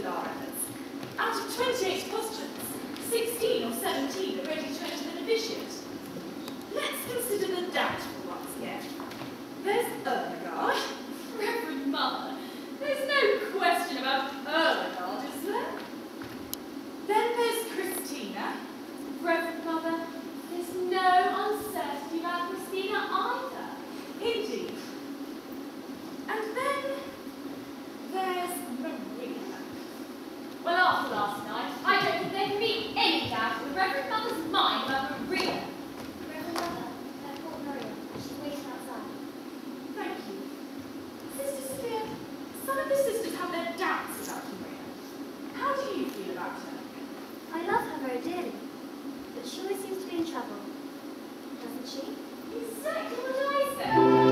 with our efforts. Out of 28 postulates, 16 or 17 are ready to enter the novitiate. Let's consider the doubtful ones again. There's Ermengarde. Reverend Mother, there's no question about Ermengarde, is there? Then there's Christina. Reverend Mother, there's no uncertainty about Christina either. Indeed. And then there's Maria. Well, after last night, I don't think there can be any doubt in the Reverend Mother's mind about Maria. Reverend Mother, I've called Maria. She's waiting outside. Thank you. Sister Sophia, some of the sisters have their doubts about Maria. How do you feel about her? I love her very dearly, but she always seems to be in trouble. Doesn't she? Exactly what I said.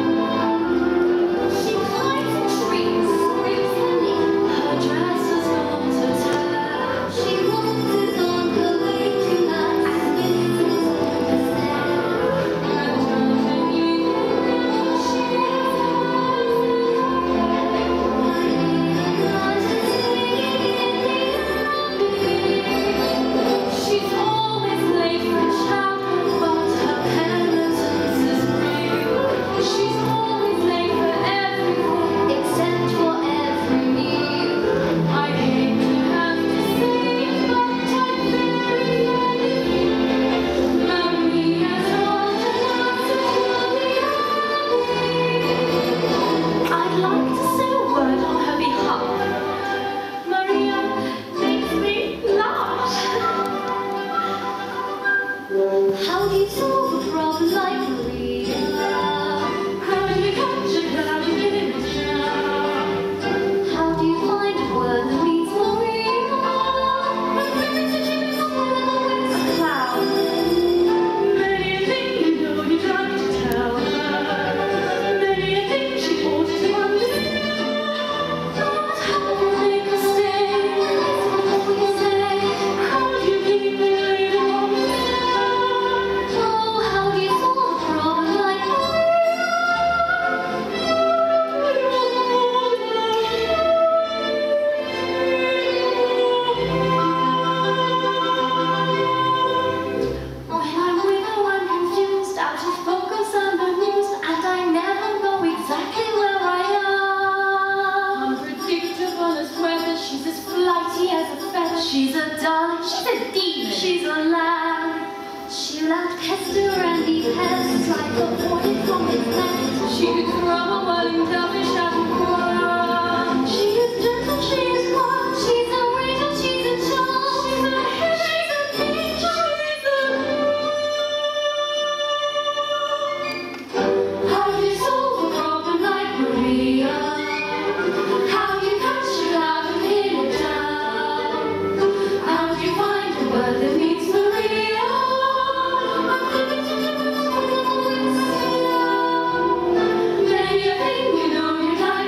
She climbs in trees, screams her knee. Her dress has gone to tear. She wanders on her way to night and listens on the stair. And doesn't you know she is she's always late for chapel, but her penitence is real. She's always late for everything except for every meal. I hate to have to say it, but I'm very fond of you. Maria's not an answer to the I'd like to say a word on her behalf. Maria makes me blush. How do you solve a problem like Maria? How do you catch a cloud and get it down? How do you find a word that means Maria? A cloud. Many a thing you know you'd like to tell her. Many a thing she ought to understand. But how do you make her stay? That's what we say. How do you keep the lady on the stand? Oh, how do you solve a problem like when I'm with her, I'm confused, out of focus and amused, and I never know exactly where I am. Unpredictable as weather, she's as flighty as a feather. She's a darling, she's a demon, she's a lamb. She loved Hester and the pests like a hornet from its nest. She could throw a whirling dovish at a crowd. She is gentle, she is wild, she's a angel, she's a child. She's a hit, she's a angel, she's a how do you solve a problem like Maria? How do you catch a cloud and pin it down? How do you find a word that means Maria? Many a thing you know you'd like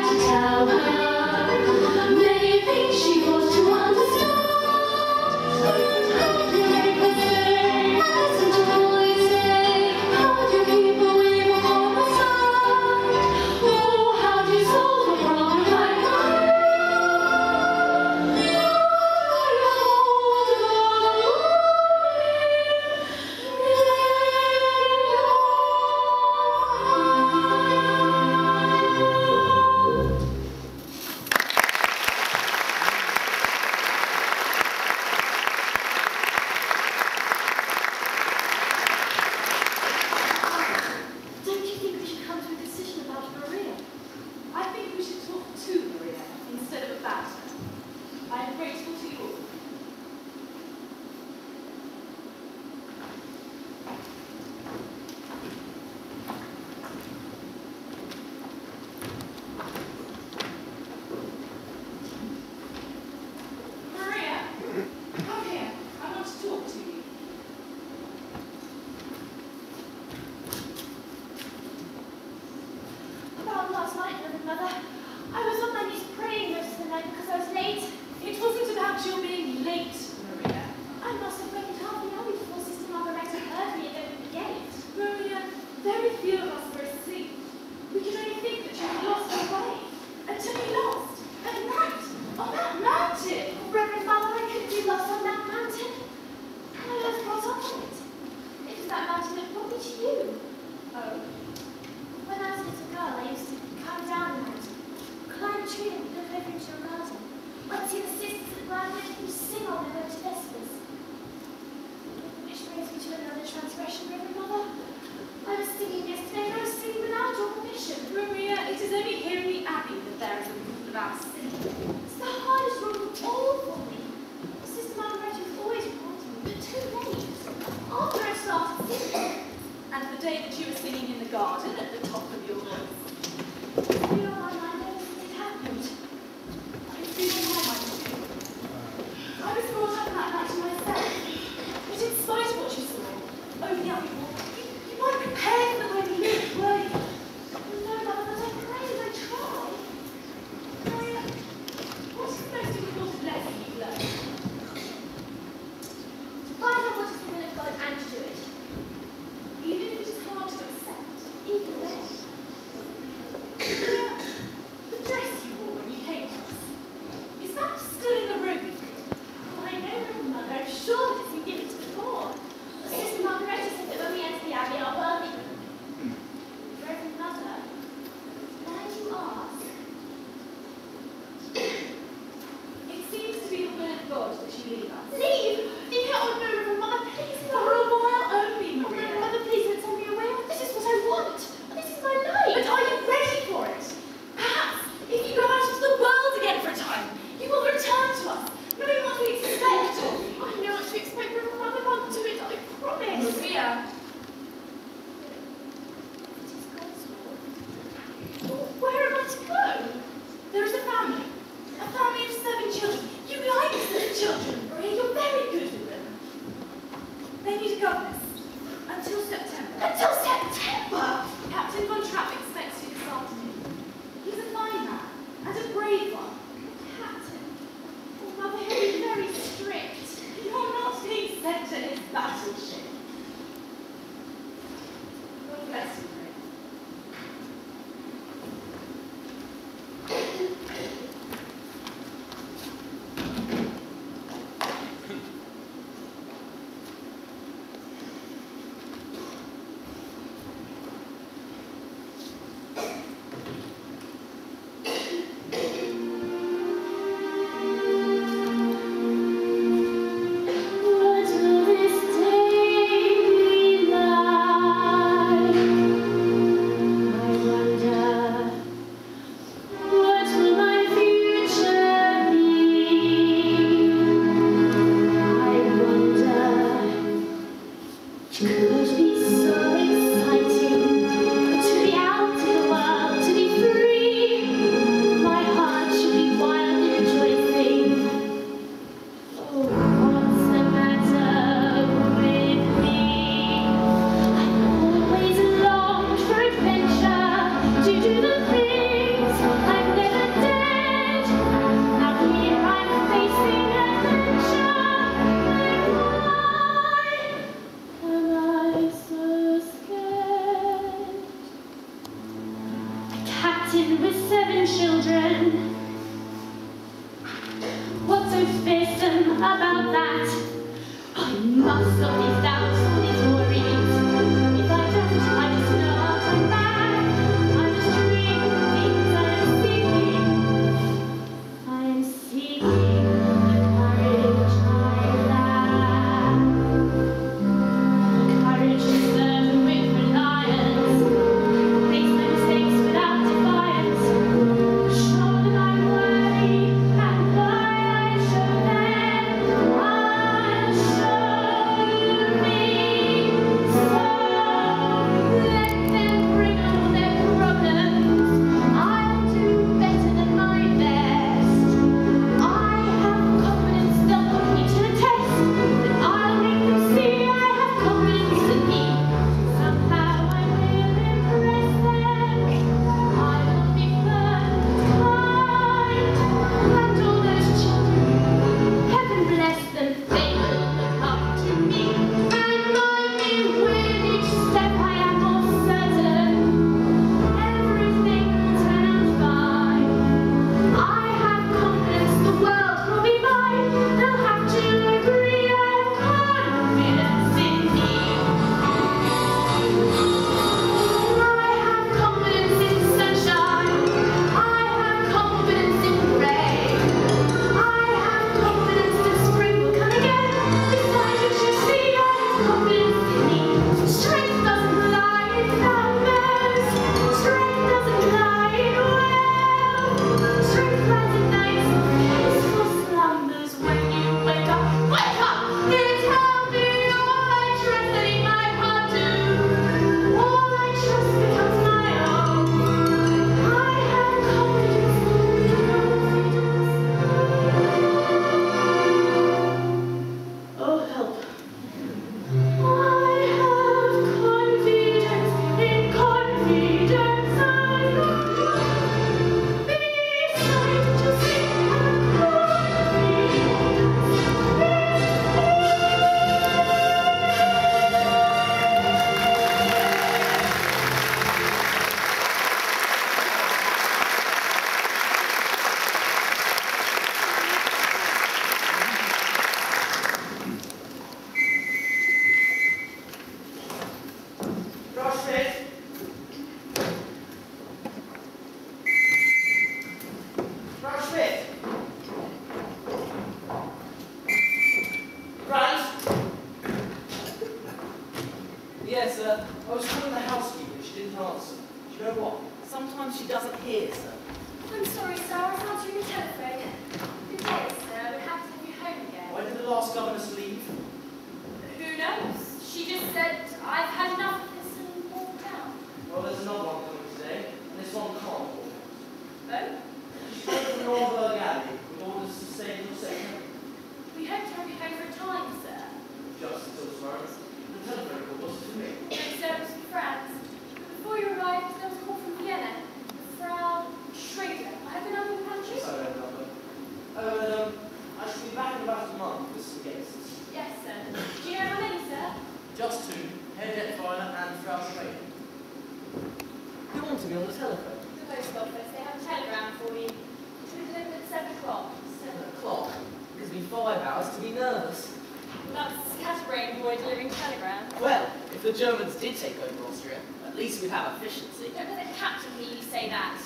I was calling the housekeeper, she didn't answer. Do you know what? Sometimes she doesn't hear, sir. I'm sorry, sir. I was answering the telephone. Good day, sir. We'll have to have you home again. Why did the last governess leave? Who knows? She just said, I've had enough of this and walked out. Well, there's another one coming today, and this one can't walk out. Oh? She's going from Norberg Alley with orders to stay until 7. We hope to have you home for a time, sir. Just until tomorrow. The telephone call wasn't for me. No, sir, it was for France. Before you arrived, there was a call from Vienna. Frau Schrader. I have been out of the country. Sorry, I don't know. I should be back in about a month with some guests. Yes, sir. Do you know how many, sir? Just 2. Herr Detweiler and Frau Schrader. You want to be on the telephone? The post office. They have a telegram for you. To be delivered at 7 o'clock. 7 o'clock? It gives me 5 hours to be nervous. That's scatterbrain boy delivering telegrams. Well, if the Germans did take over Austria, at least we'd have efficiency. Don't let the captain hear you say that.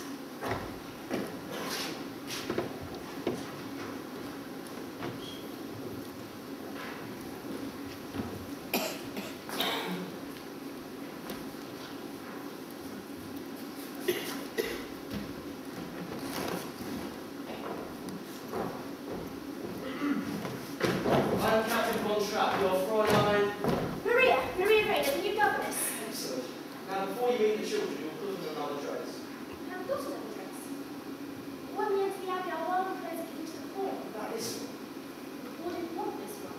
I'm Captain Von Trapp, your Fräulein. Maria Rayner, the new governess. Excellent. Now, before you meet the children, you'll put them in another dress. I've got another dress. One near to the Abbey, our welcome clothes are given to the poor. That is Who didn't want this one?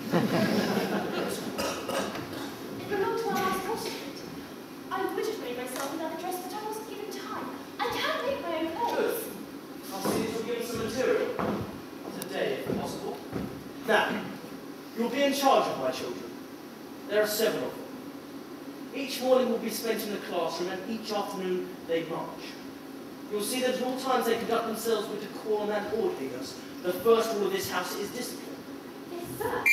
It belonged to our last Protestant. I would have made myself another dress, but I wasn't given time. I can't make my own good. clothes. I'll see that you'll give us some material. Today, if possible. Now, you'll be in charge of my children. There are 7 of them. Each morning will be spent in the classroom, and each afternoon they march. You'll see that at all times they conduct themselves with decorum and orderliness. The first rule of this house is discipline. Yes, sir.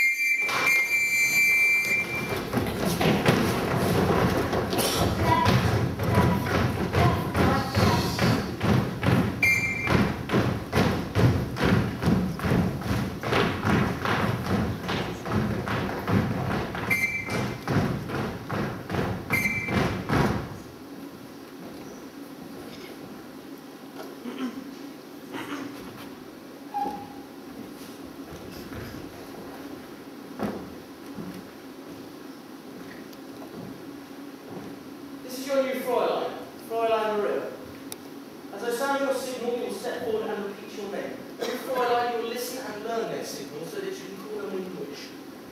This is your new Fräulein, Fräulein Maria. As I sound your signal, you'll step forward and repeat your name. New Fräulein, you'll listen and learn their signal so that you can call them when you wish.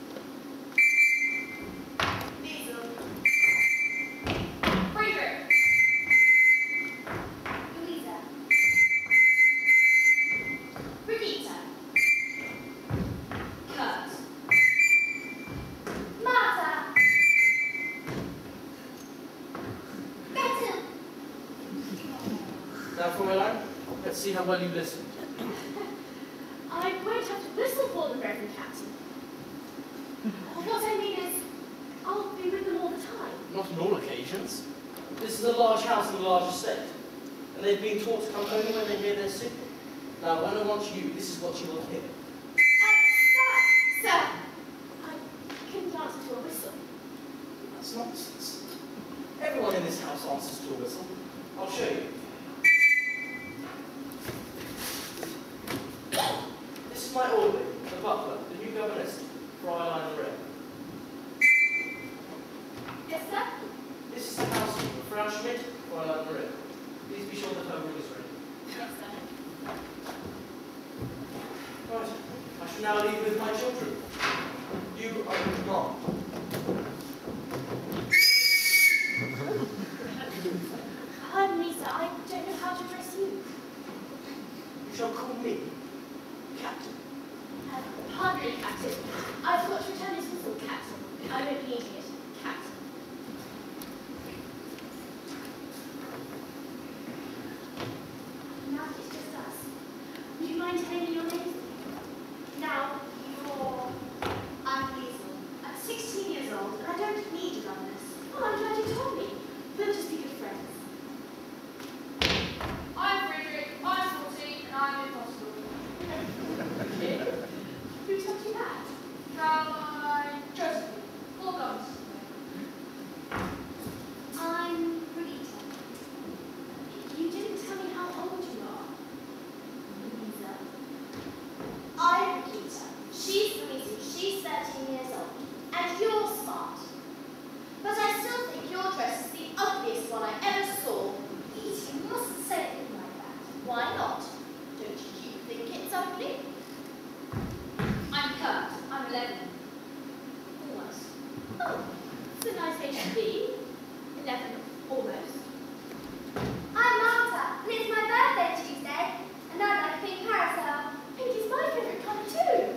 Liesel. Friedrich. Louisa. Brigitte. Kurt. Martha. Betty. Now, Fräulein, let's see how well you listen. I won't have to whistle for them, Reverend Captain. What I mean is, I'll be with them all the time. Not on all occasions. This is a large house and a large estate, and they've been taught to come only when they hear their signal. Now, when I want you, this is what you will hear. Sir! I couldn't answer to a whistle. That's nonsense. Everyone in this house answers to a whistle. I'll show you. This is my orderly, the butler, the new governess, Fräulein Maria. Yes, sir? This is the housekeeper, Frau Schmidt, Fräulein Maria. Please be sure that her room is ready. Yes, sir. Right, I shall now leave with my children. You are in command. Pardon me, sir. I don't know how to address you. You shall call me Captain. Pardon me, Captain. I forgot to return this whistle, Captain. I won't be needing it, Captain. Now that it's just us, would you mind telling me your names? Now, I'm Liesel. At 16 morning? I'm Kurt. I'm 11. Almost. Oh, it's a nice age to be. 11, almost. I'm Marta, and it's my birthday Tuesday, and I'd like a pink parasol. Pink is my favourite colour too.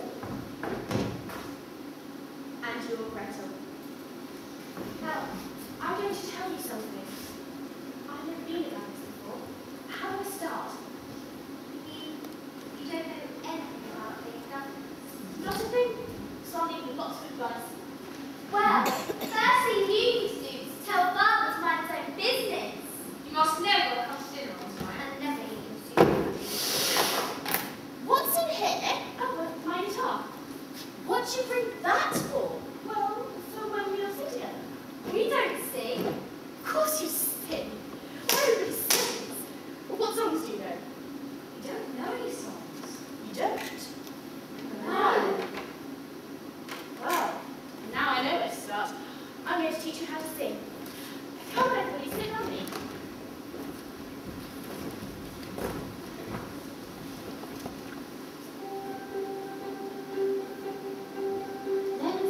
And you're Gretel. Now, I'm going to tell you something. I've never been around this before. How do I start? You don't know anything about these governments. Not a thing. So I'll need lots of advice. Well, the first thing you need to do is tell Father to mind his own business. You must never come to dinner on time. And never eat soup. What's in here? Oh, well, my guitar. What'd you bring that for? Well, for when we all sing together. We don't sing. Of course you sing. Everybody sings. Well, what songs do you know? You don't know any songs. You don't? No. Well, now I know where to start. I'm going to teach you how to sing. Come on, everybody, sit around me. Then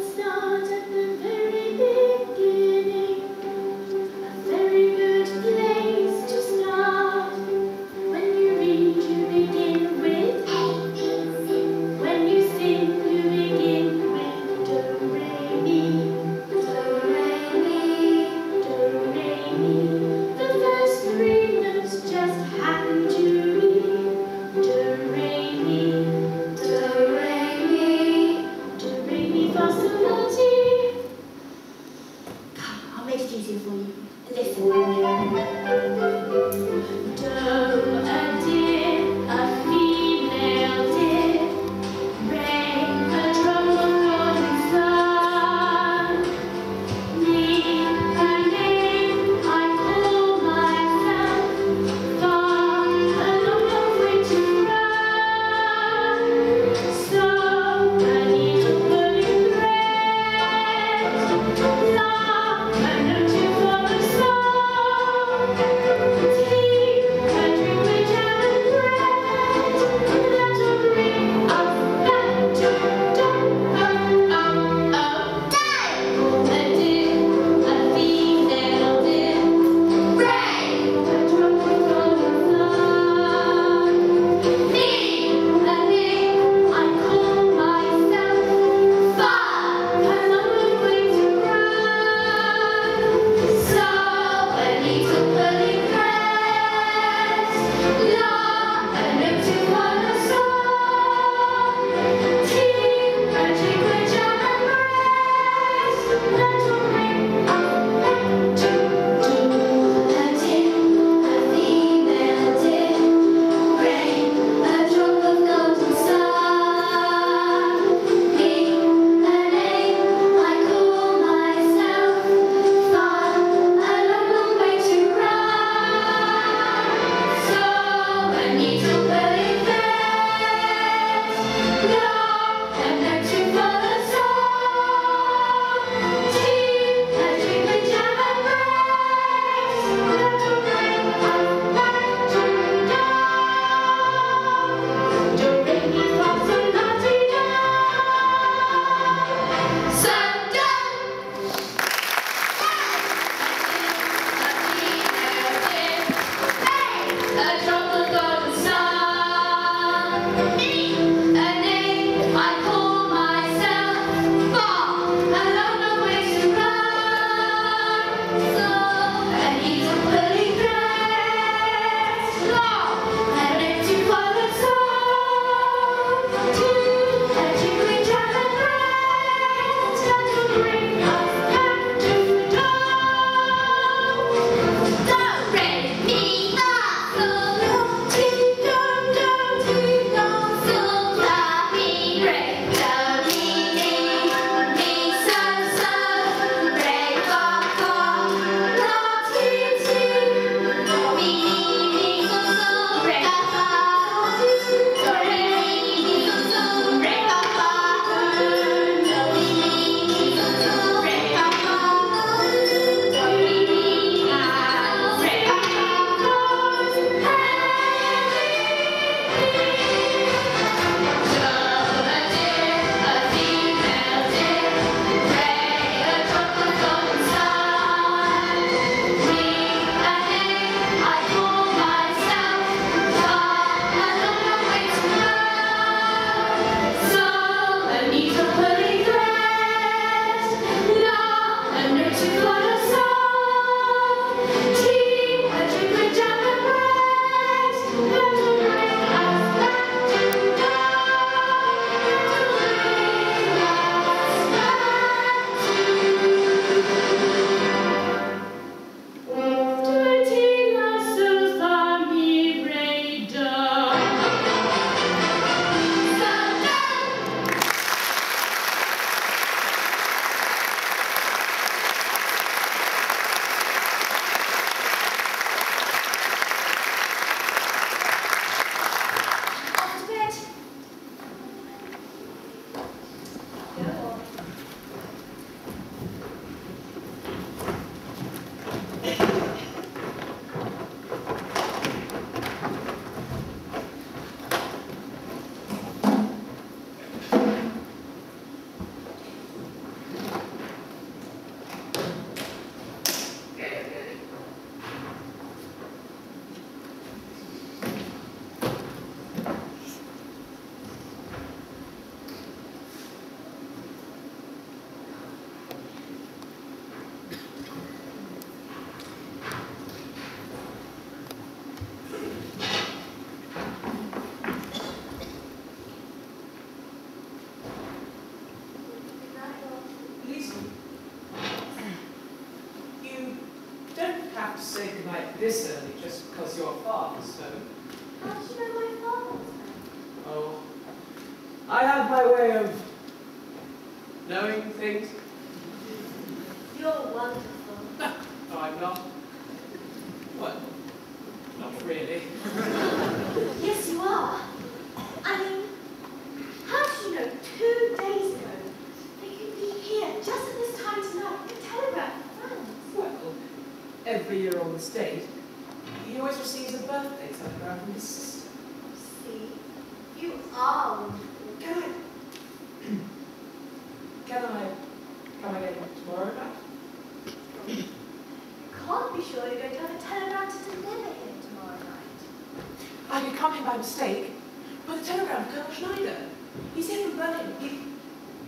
night this early just because your father's home. How did you know my father was home? Oh, I have my way of knowing things. You're wonderful. No, I'm not. Well, not really. Yes, you are. I mean, how did you know 2 days ago that you'd be here just at this time tonight to telegraph for France? Well, every year on this date, he always receives a birthday telegram from his sister. See, you are wonderful. Can I come again tomorrow night? You can't be sure you're going to have a telegram to deliver here tomorrow night. I could come here by mistake, but the telegram of Colonel Schneider. He's here from Berlin.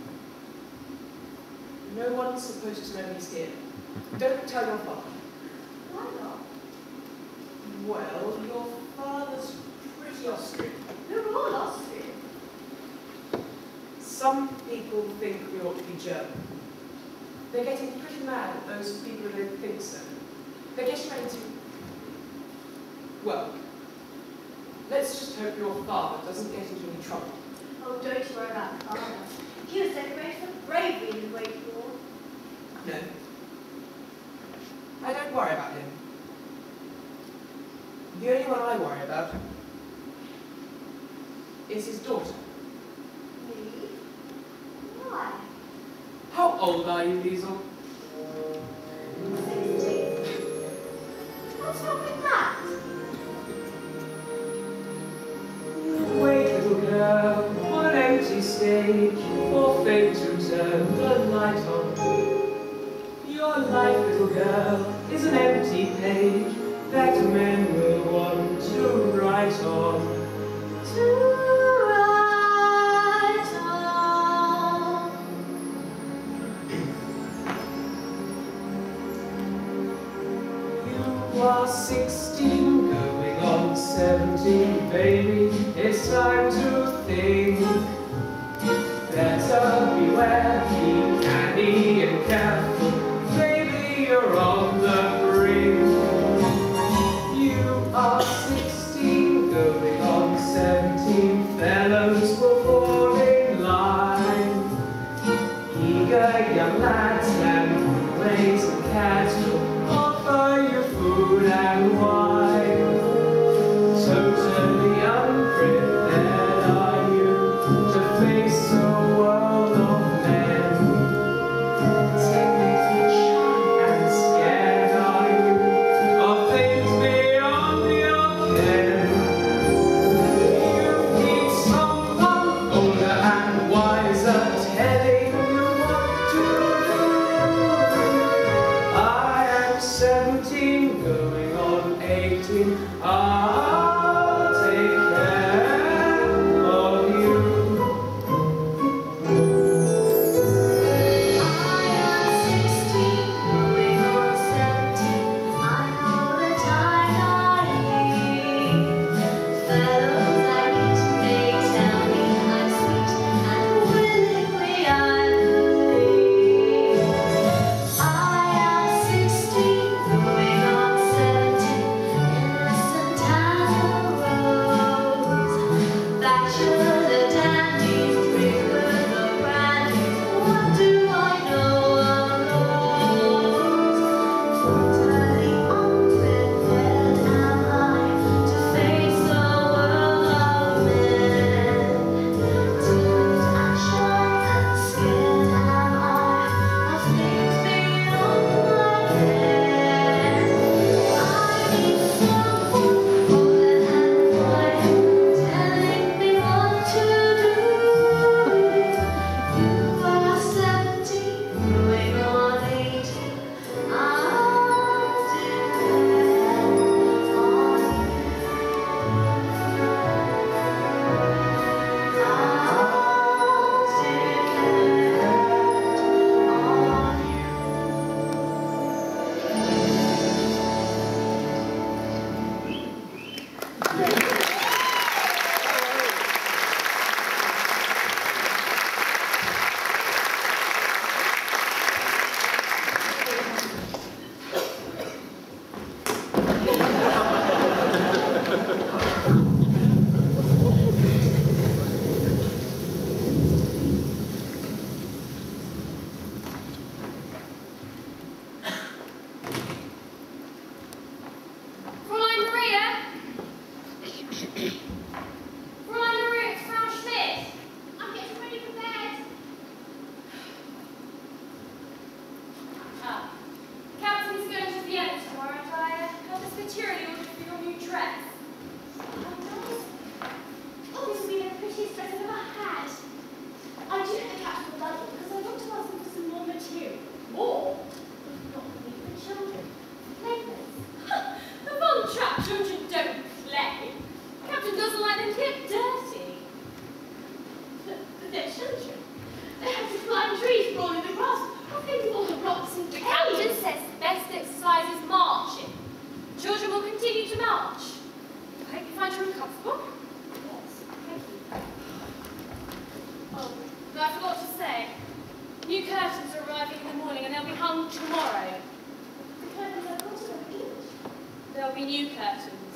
No one's supposed to know he's here. Don't tell your father. Why not? Well, your father's pretty Austrian. We're all Austrian. Some people think we ought to be German. They're getting pretty mad at those people who don't think so. They're getting ready to... Well, let's just hope your father doesn't get into any trouble. Oh, don't you worry about Father. He was decorated for bravery in the Great War. No. I don't worry about him. The only one I worry about is his daughter. Me? Why? How old are you, Liesel? 16. What's wrong with that? Wait, little girl, on an empty stage, for fate to turn the light on. Your life, little girl, is an empty page that men will want to write on. To write on. You are 16, going on 17, baby. It's time to think. Better beware, be canny and careful. Baby, you're on the brink. You are 16, going on 17. Fellows will fall in line. Eager young lads and ways and cats will offer you food and wine. Totally unprepared are you to face a world of men. Technically shy and scared are you of things beyond your ken. You need someone older and wiser telling you what to do. Think of all the rocks and The caves. captain says the best exercise is marching. Children will continue to march. I hope you find your room comfortable. Yes, thank you. Oh, and I forgot to say, new curtains are arriving in the morning and they'll be hung tomorrow. The curtains are also English. There'll be new curtains.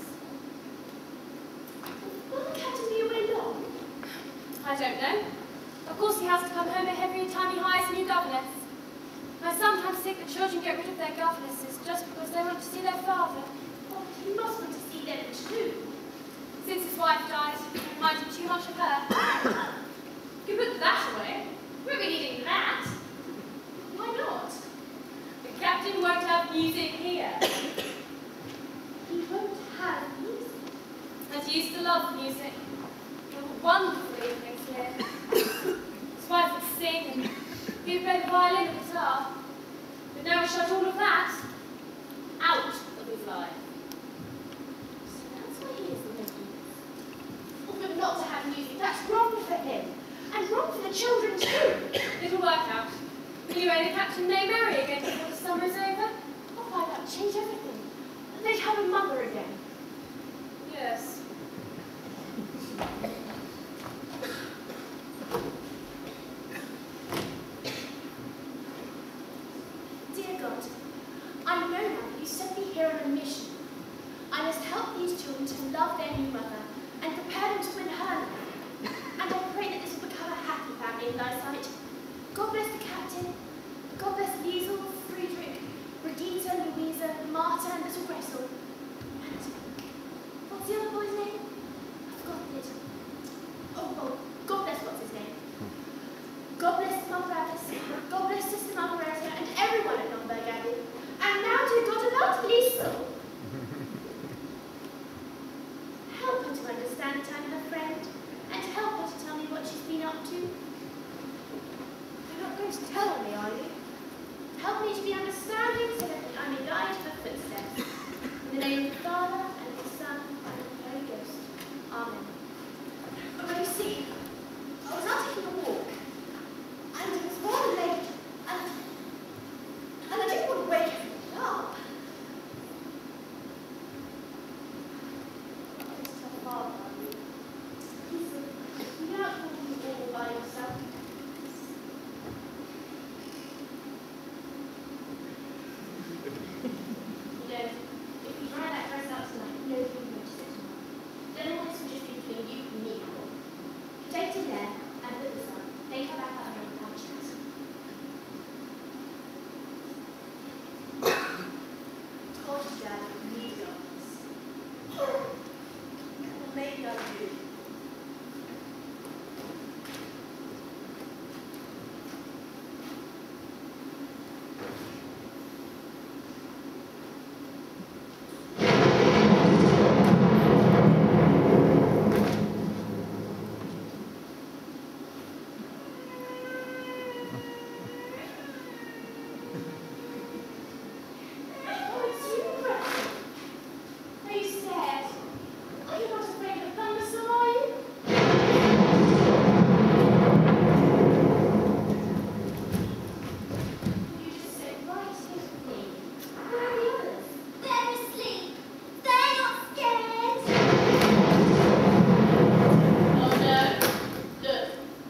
Will the captain be away long? I don't know. Of course he has to come home every time he hires a new governess. I sometimes think the children get rid of their governesses just because they want to see their father. Oh, he must want to see them too. Since his wife died, it reminded him too much of her. You put that away. We'll be needing that. Why not? The captain won't have music here. He won't have music. And he used to love music. There were wonderful evenings here. His wife would sing and he would play the violin and guitar. But now he shut all of that out of his life. So that's why he is the way he is. Oh, but not to have music, that's wrong for him. And wrong for the children too. It'll work out. Anyway, the captain may marry again before the summer is over. Oh, why that would change everything. They'd have a mother again. Yes. Dear God, I know now that you sent me here on a mission. I must help these children to love their new mother and prepare them to win her love. And I pray that this will become a happy family in thy sight. God bless the captain. God bless Liesel, Friedrich, Brigitte, Louisa, Marta, and little Gressel. And what's the other boy's name? I've forgotten it. Oh, God bless what's his name. God bless Mother Alice. God bless Sister Margareta and everyone at Nürnberg Abbey. And now, dear God, about Liesel. Help her to understand that I'm her friend, and help her to tell me what she's been up to. You're not going to tell me, are you? Help me to be understanding so that I may guide her footsteps. In the name of the Father, and of the Son, and of the Holy Ghost. Amen. But you see, I was out taking a walk, and it was rather late, and I didn't want to wake everyone up. Father, he's out walking all by himself. You know, if we try that dress out tonight, nobody will notice it tomorrow. Then all this will just be between you and me. Take it there and put this on. Then come back out and have a chat. Told you, Dad, you need darkness. Well, maybe I do. Oh, it's you, Gressel. Are you scared? Are you not afraid of thunderstorm, are you? You just sit right here with me. Where are the others? They're asleep. They're not scared. Oh no. Look.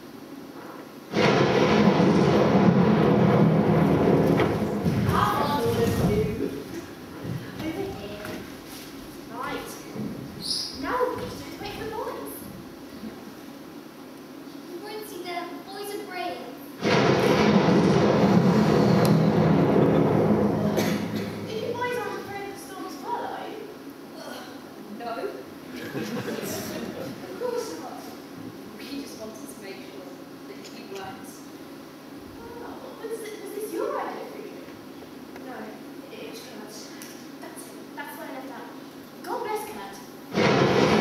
Come on, all of you. Over here. Right. Now what we need to do is wait for the boys. You won't see them. Boys are brave. You boys aren't afraid of the storm as well, are you? No. Of course not. We just wanted to make sure that you weren't. Oh, was this your idea, Friedrich? No, it was Kurt's. That's it. That's what I left out. God bless Kurt.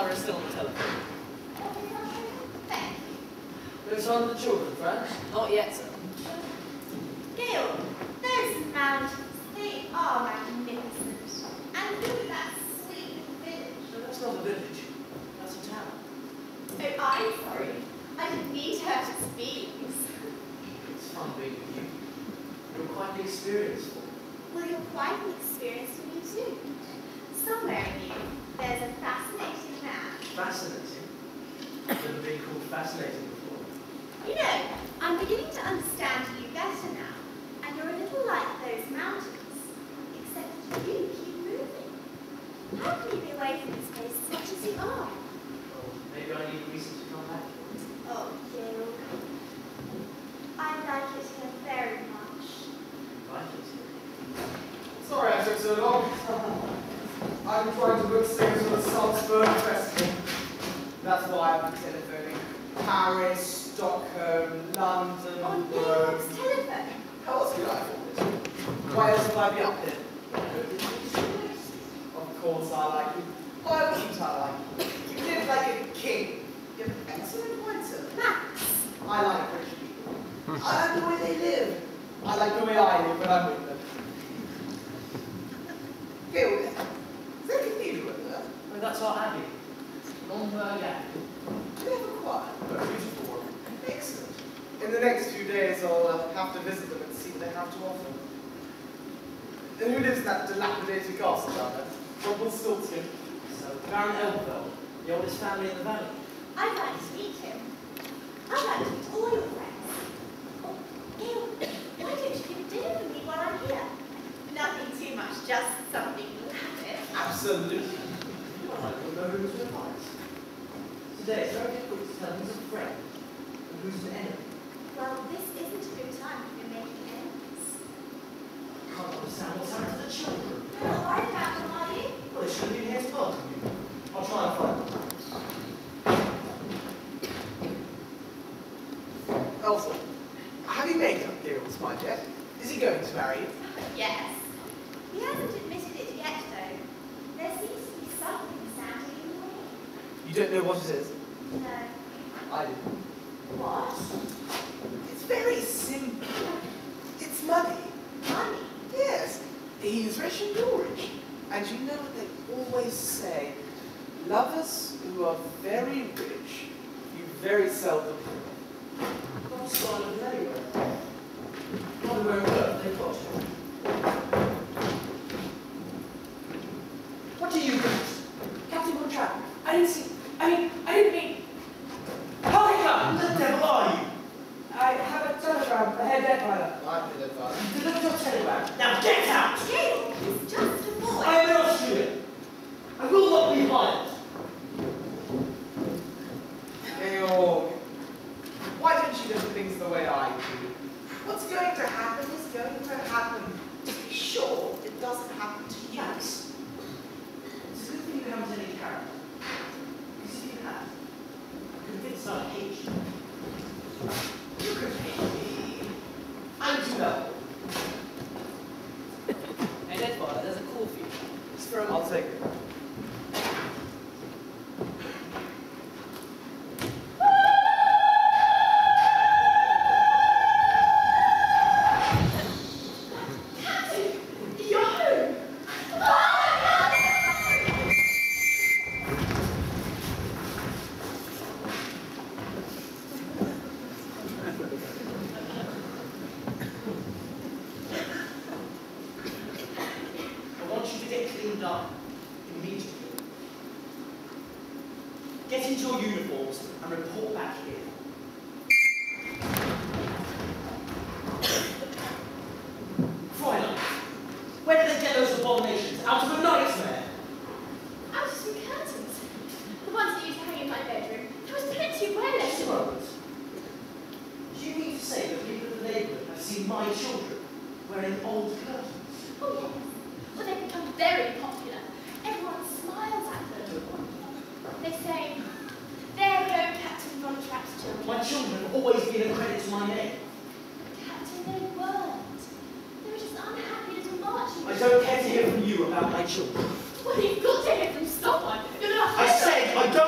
father is still on the telephone. Thank you. No sign of the children, Franz? Not yet, sir. Gil, those mountains, they are magnificent. And look at that sweet village. No, that's not a village. That's a town. Oh, I'm sorry. I didn't mean to hurt his feelings. It's fun being with you. You're quite the experience for me. Well, you're quite an experience for me too. Somewhere in you, there's a fascinating man. Fascinating? I've never been called fascinating before. You know, I'm beginning to understand you better now. And you're a little like those mountains. Except that you keep moving. How can you be away from this place as much as you are? Well, maybe I need a reason to come back. Oh, Gil. I like it here very much. Like it. Sorry I took so long. I'm trying to book things for the Salzburg Festival. That's why I'm telephoning. Paris, Stockholm, London, On Rome. Gil's telephone. How else could I afford this? Why else would I be up here? Of course I like you. Why wouldn't I like you? You live like a king. You have excellent points, sir. Max. I like rich people. I like the way they live. I like the way I live when I'm with them. Gil, is there a cathedral over there? Well, that's our Abbey. Lomberg Abbey. We have a quiet but beautiful one. Excellent. In the next few days, I'll have to visit them and see what they have to offer. And who lives in that dilapidated castle down there? Rumpelstiltskin. So, Baron Elfeld, the oldest family in the valley. I'd like to meet him. I'd like to meet all your friends. Oh, Gil, why don't you give dinner for me while I'm here? Nothing too much, just something rapid. Absolutely. Well, I don't know who to advise. Today, it's very difficult to tell who's a friend and who's an enemy. Well, this isn't a good time for making enemies. I can't understand what's happened to the children. You're not worried about them, are you? Well, they should have been here to welcome you. I'll try and find them. Elsa, have you made up Gil's mind yet? Is he going to marry you? Yes. He hasn't admitted it yet, though. There seems to be something standing in the way. You don't know what it is? No. I do. What? It's very simple. It's money. Money? Yes. He's rich and you're rich. And you know what they always say? Lovers who are very rich, you very seldom hear. Not sign of them anywhere. Not where on earth they've got you. What do you think? Captain Von Trapp, I didn't mean... Hold it up! Who the devil are you? I have a telegram for Herr Detweiler. I'm the father. Deliver your telegram. Now get out! Gil, he's just a boy. I am not stupid. I will not be violent. Georg, why don't you look at things the way I do? What's going to happen is going to happen. Just be sure it doesn't happen to you. Yes. It's a good thing you haven't any character. Because if you had, I'm convinced I'd hate you. You can hate me. I'm too noble. Hey, Deadfather, there's a call for you. It's from... I'll take it. I want you to get cleaned up immediately. Get into your uniforms and report back here. Fräulein, where did they get those abominations? Out of a nightmare? Out of some curtains. The ones that used to hang in my bedroom. There was plenty of wear Just a left. moment. Do you mean to say that people in the neighbourhood have seen my children wearing old curtains? Oh, yes. Well, they've become very popular. Everyone smiles at them. They say, there go Captain Von Trapp's children. My children have always been a credit to my name. Captain, they weren't. They were just unhappy little marching. I don't care to hear from you about my children. Well, you've got to hear from someone. You're not I said I don't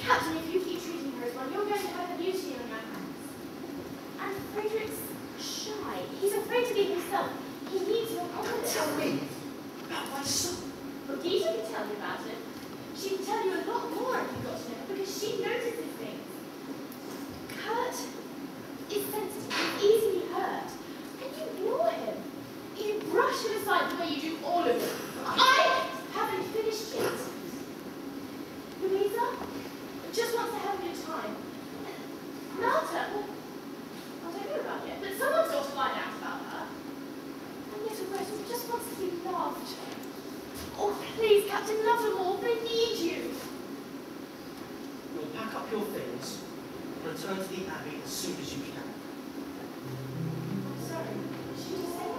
Captain, if you keep treating her as one, you're going to have her beauty on your hands. And Frederick's shy. He's afraid to be himself. He needs your confidence. Tell me about my son. Well, Gita can tell you about it. She can tell you a lot more if you got to know her, because she notices things. Kurt is sensitive, he's easily hurt. And you ignore him. You brush him aside the way you do all of them. I haven't finished yet. Louisa just wants to have a good time. Marta, well, I don't know about it, but someone's got to find out about her. And little Gretel just wants to be loved. Oh, please, Captain, love them all. They need you. You'll pack up your things and return to the Abbey as soon as you can. I'm sorry. Should you say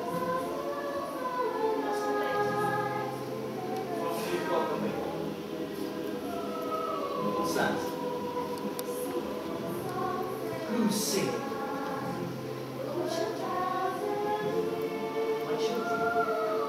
After you've got the What's that? Who's singing? My children.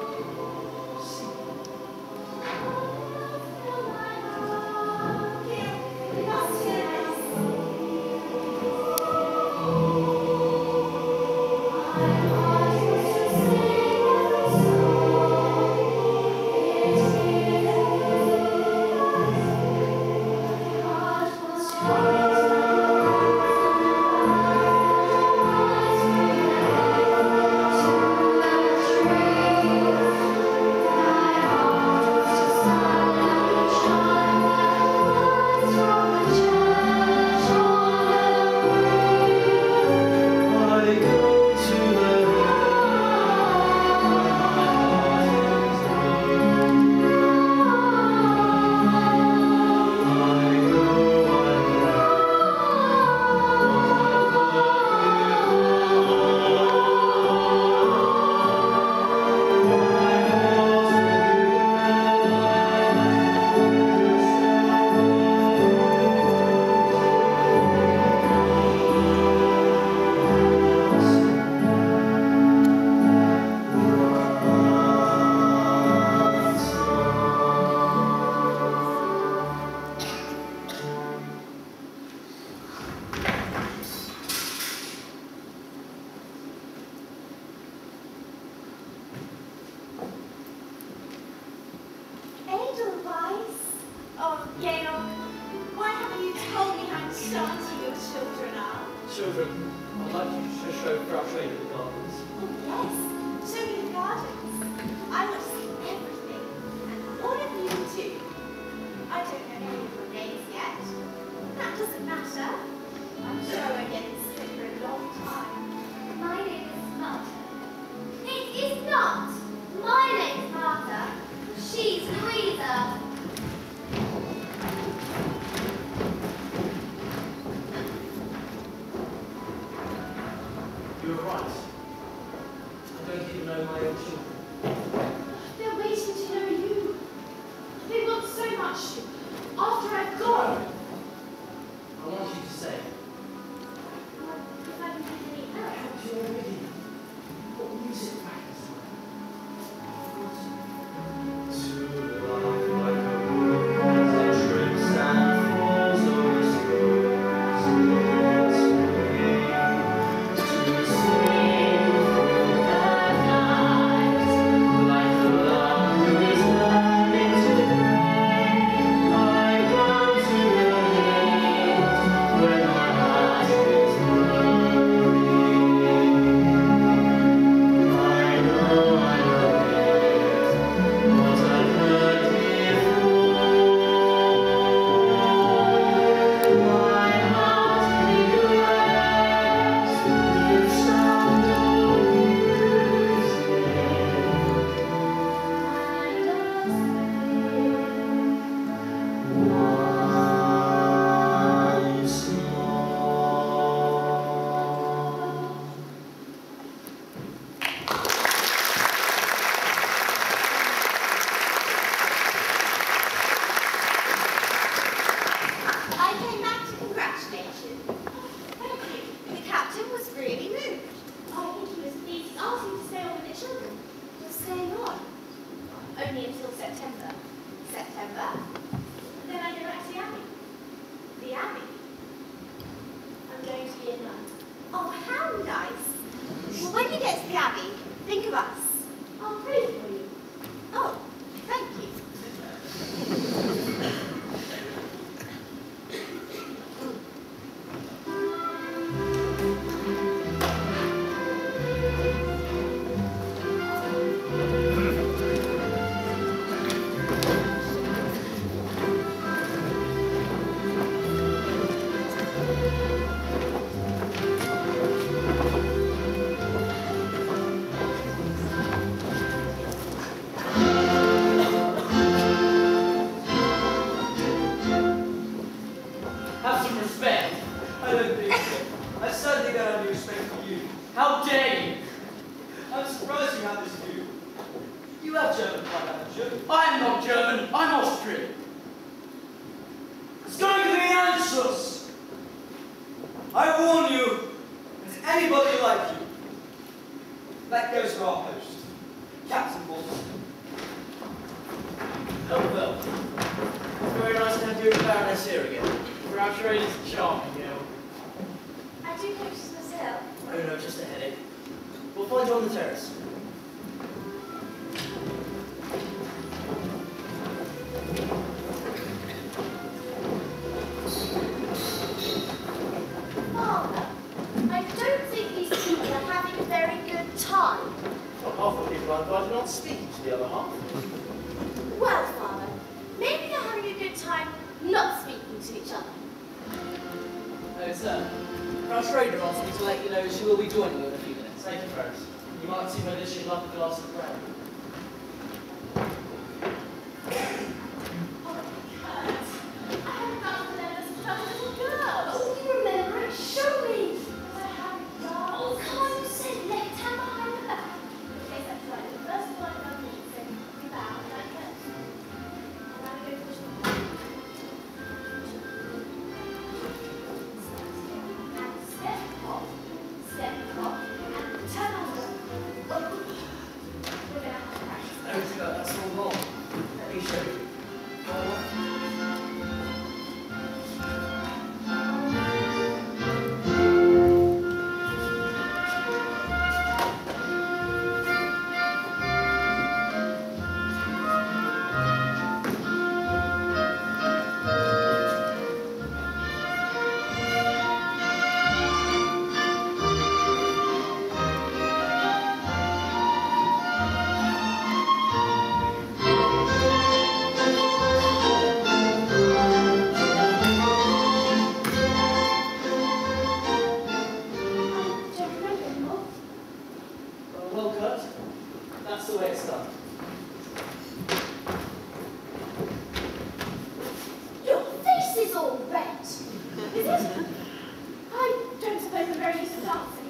Children, I'd like you to show Frautrain in the gardens. Oh, yes. Show me the gardens. I want to see everything. And all of you too. I don't know any of your names yet. That doesn't matter. I'm sure I won't get sick for a long time. My name is Martha. It is not. My name's Martha. She's Louisa. You're right. I don't even know my own children. They're waiting to know you. They want so much after I've gone. I want you to say, If I can give any help. help you already. What music back is to laugh like a woman as it trips and falls over stones. To sing that night like the laughter is learning to play. I go to the hills when my heart is weary. I know it, what I've heard before. My heart will rest with sound of music. And once more. I came back to congratulate you. Thank you. The captain was really moved. I think he was pleased. He's asked me to stay on with the children. You're staying on? Only until September. September? Then I go back to the Abbey. Have some respect. I don't think so. I certainly don't have any respect for you. How dare you? I'm surprised you have this view. You have German blood, haven't you? I'm not German, I'm Austrian. It's going to be answers. I warn you, there's anybody like you. That goes for our host, Captain Felsted. Oh well. It's very nice to have you and Baroness here again. Our trade is charming, you know. I do hope she's myself. Oh no, just a headache. We'll find you on the terrace. Father, I don't think these people are having a very good time. Well, half the people I invited aren't speaking to the other half. Well, Father, maybe they're having a good time not speaking to each other. Oh, sir. Our trader asked me to let you know she will be joining you in a few minutes. Thank you, Ferris. You might see whether she'd like a glass of brandy. Oh, Kurt, I haven't got the letters to a little girl. Oh, you remember it? Show me. I haven't got. Oh, come on, you said left hand behind the back. Okay, that's right. The first one I've done is we bow like this. And now we go push the ball. And step off, and turn over. Oh. We're going to have to practice. No, sir, that's all wrong. Let me show you. Go on. Well, Kurt, that's the way it's done. Your face is all red. Is it? I don't suppose I'm very used to dancing.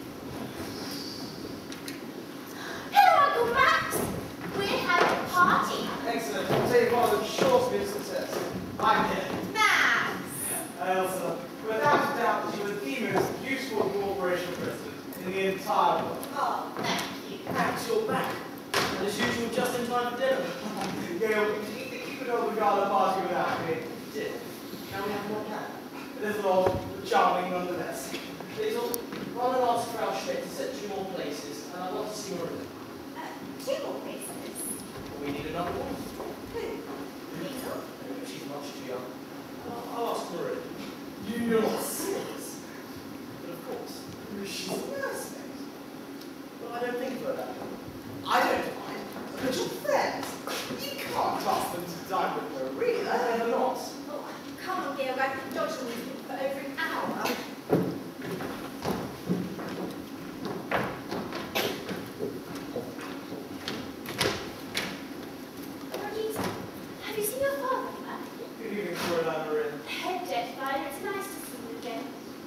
Hello, Uncle Max. We're having a party. Excellent. I'll take one of the shortest bits of success. I'm here. Max. Elsa, without a doubt, you are the most useful cooperation president in the entire world. Oh, thank you. Max, you're back. And as usual, just in time for dinner. Gail, keep it over the gala party without me. Did. Now we have more plan. It is all charming nonetheless. Liesl, run and ask Frau Schmidt to set 2 more places, and I want to see your room. 2 more places. We need another one. Who? Liesl? She's much too young. I'll ask Marie. You're not serious. But of course. She's a nursemaid. But I don't think of her that way. I don't mind. But your friends, you can't ask them to dine with Maria. They're not. Oh, come on, Gail. I've been dodging you for over an hour. Rosita, have you seen your father, Emma? Good evening, Caroline Maria. Head dead, Father. It's nice to see you again.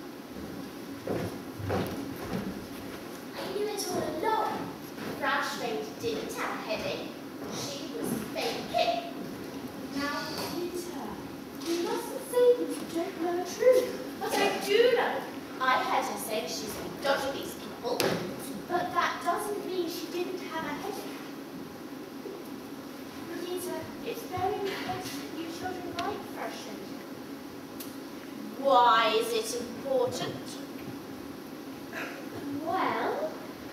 I knew it all along. Frau Schmidt didn't have a headache. She was faking. Now, Peter, you mustn't say things you don't know are true. But I do know. I heard her say she's been dodging these people. But that doesn't mean she didn't have a headache. Rosita, it's very important that you children like Frau Schmidt. Why is it important? Well,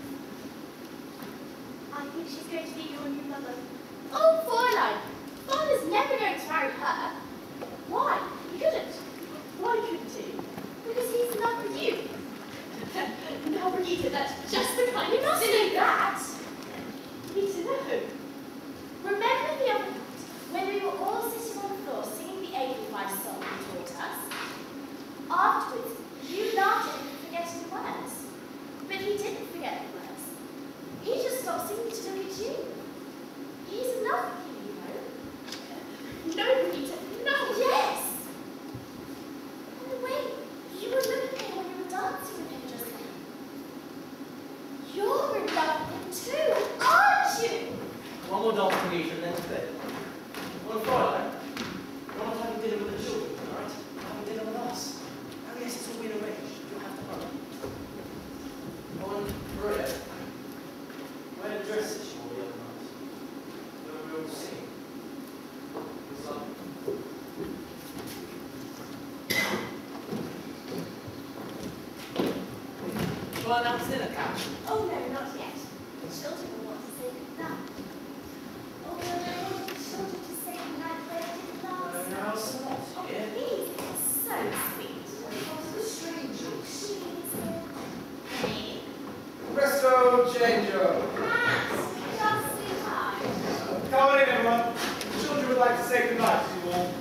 I think she's going to be your new mother. Oh, Fräulein! Father's never going to marry her. Why? He couldn't. Why couldn't he? Because he's in love with you. Now, Brigitte, that's just the kind of silly that. Peter, no. Remember the other night when we were all sitting on the floor singing the Edelweiss song you taught us? Afterwards, you laughed try and announce dinner catch? Oh no, not yet. The children will want to say goodnight. Oh, will they want the children to say goodnight where they did last No, night? it's not Oh, here. please, it's so sweet. What are the strangers? She's me. Presto, change-o. Max, just in time. Come on in, everyone. The children would like to say goodnight to you all.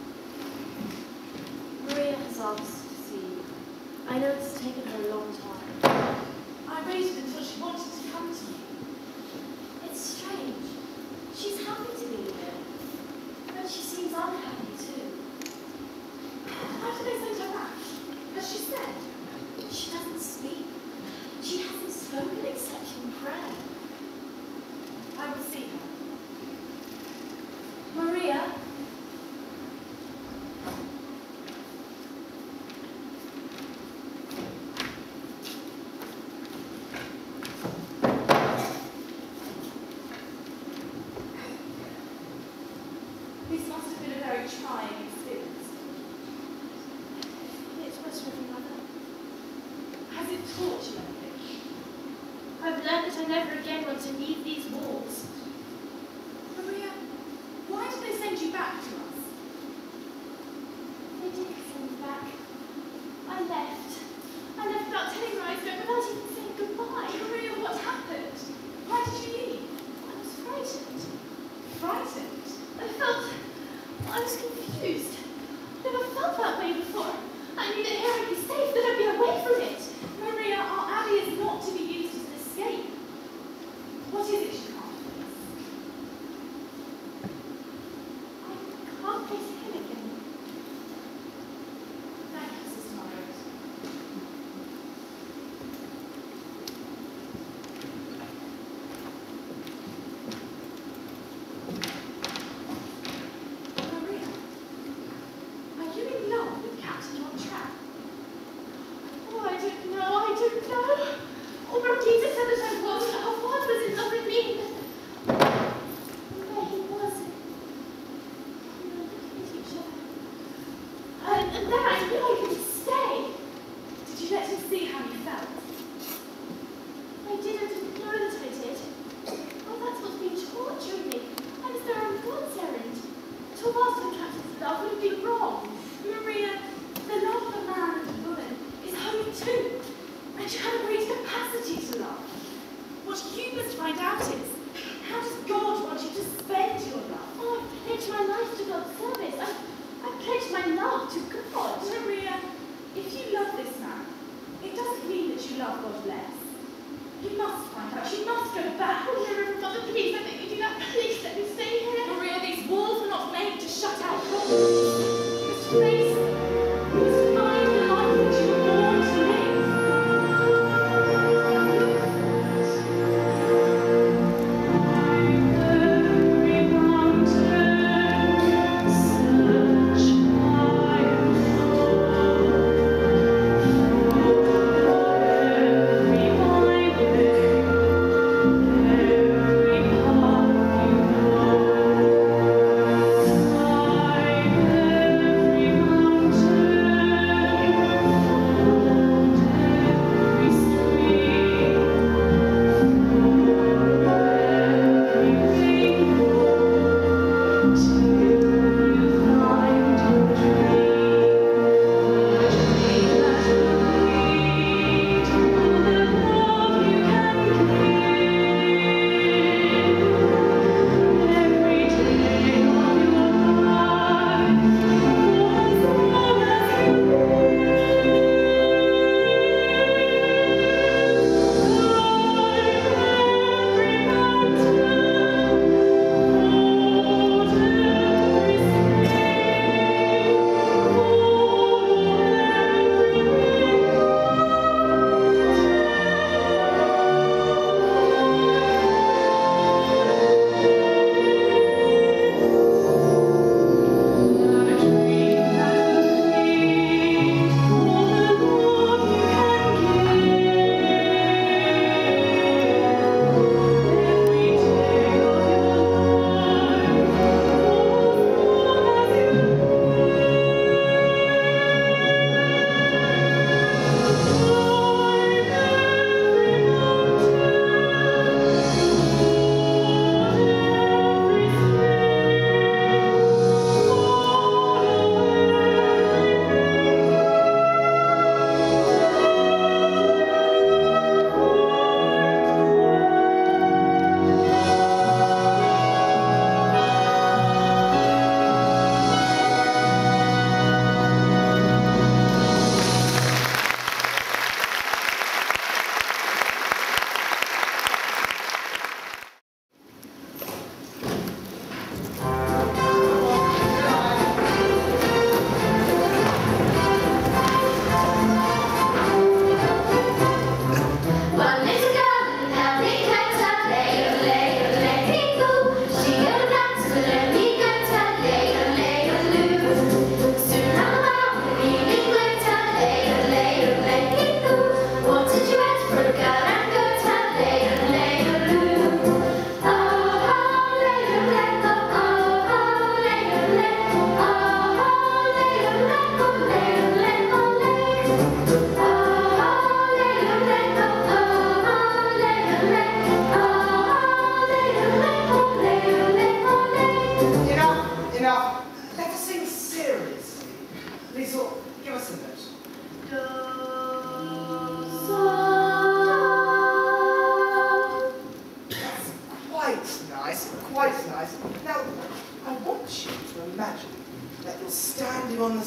Maria has asked to see you. I know it's taken her a long time. I waited until she wanted to come to me. It's strange. She's happy to be here. But she seems unhappy too. Why did they send her back? Has she said? She doesn't speak. She hasn't spoken except in prayer. I will see her. Maria? This must have been a very trying experience. It was really, Mother. Has it taught you anything? I've learned that I never again want to leave these walls. Maria, why did they send you back to us? They didn't send me back. I left. I left without telling where I was going, without even saying goodbye. Maria, what happened? Why did you leave? I was frightened. Frightened? I was confused. I never felt that way before. I knew that here I'd be safe, that I'd be away from it. Maria, our alley is not to be used as an escape. What is it you can't face? I can't face him again. Thank you, Sister Margaret. Maria, are you in love with Captain Von Trapp? Oh, I don't know. Oh, Marquita said that I was, and her father was in love with me. There he was. We were looking at each other. And then I knew I couldn't stay. Did you let him see how you felt? I didn't know that I did. Oh, that's what's been torturing me. I was there on God's errand. To have asked for Captain's love would have been wrong. Maria, the love of a man and a woman is holy too. And you have a great capacity to love. What you must find out is, how does God want you to spend your love? Oh, I've pledged my life to God's service. I've pledged my love to God. Maria, if you love this man, it doesn't mean that you love God less. You must find out. You must go back. Oh, Reverend Mother, please, I beg you do that. Please let me stay here. Maria, these walls were not made to shut out God. You must face them. You must find the life that you were born to live. Every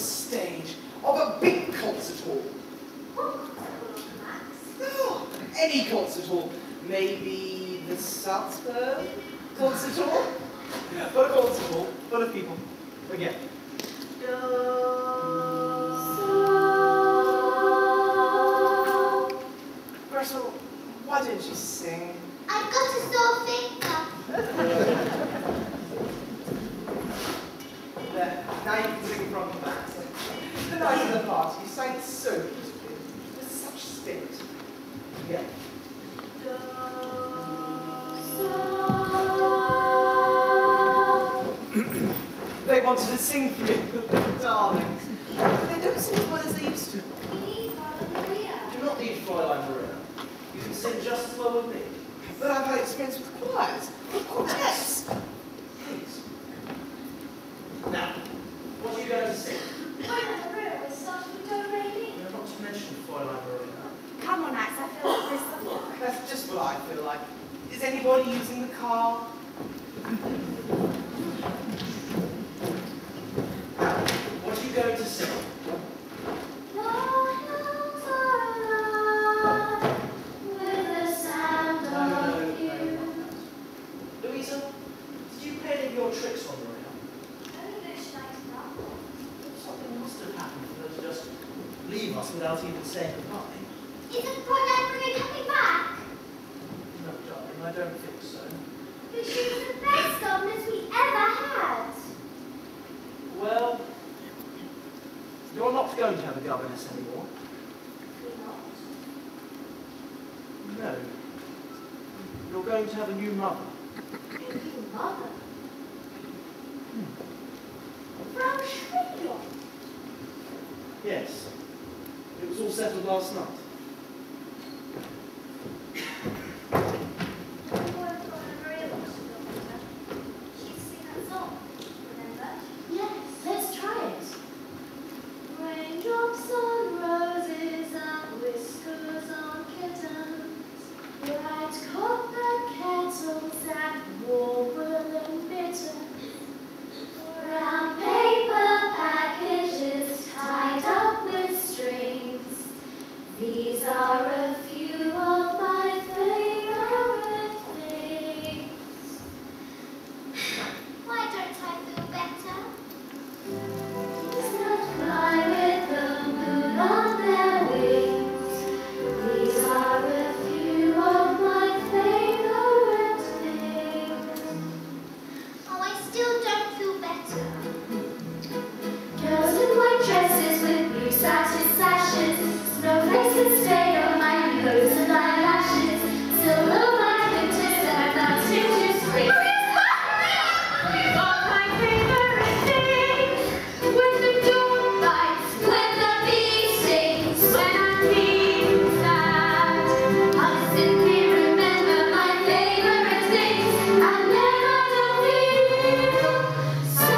stage of a big concert hall. What concert hall, Max? Oh, any concert hall. Maybe the Salzburg concert hall? But a concert hall full of people. Again. Gretel, why didn't you sing? I've got a sore finger. There, now you can sing from the back. The night of the party, you sang so beautifully, with such spirit. Yeah. They wanted to sing for you, darlings. But they don't sing as well as they used to. We need Father Maria. You do not need Fräulein Maria. You can sing just as well with me. But I've had experience with choirs, with quartets. Please. Now, what are you going to sing? Father Maria was starting to do already. You're not to mention Fräulein Maria. Come on, Max, I feel like this. That's just what I feel like. Is anybody using the car? Now, what are you going to sing? Louisa, did you play any of your tricks on Maria? Something must have happened for her to just leave us without even saying goodbye. Isn't Fräulein Maria coming back? No, darling, I don't think so. But she was the best governess we ever had. Well, you're not going to have a governess anymore. No. You're going to have a new mother. A new mother? Frau Schwindler. Yes. It was all settled last night. Yes, let's try it. Raindrops on roses and whiskers on kittens, bright copper kettles and warm woolen mittens, brown paper packages tied up with strings. These are a few of my favorite things. Why don't I feel better? These that fly with the moon on their wings. These are a few of my favorite things. Oh, I still don't feel better. Girls in white dresses with blue satin sashes, snowflakes that stay on my nose and eyelashes, silver white winters and mountain to spring. You are my favorite thing. When the dawn lights, when the bee sings, when I'm feeling sad, I'll simply remember my favorite things, and then I don't feel so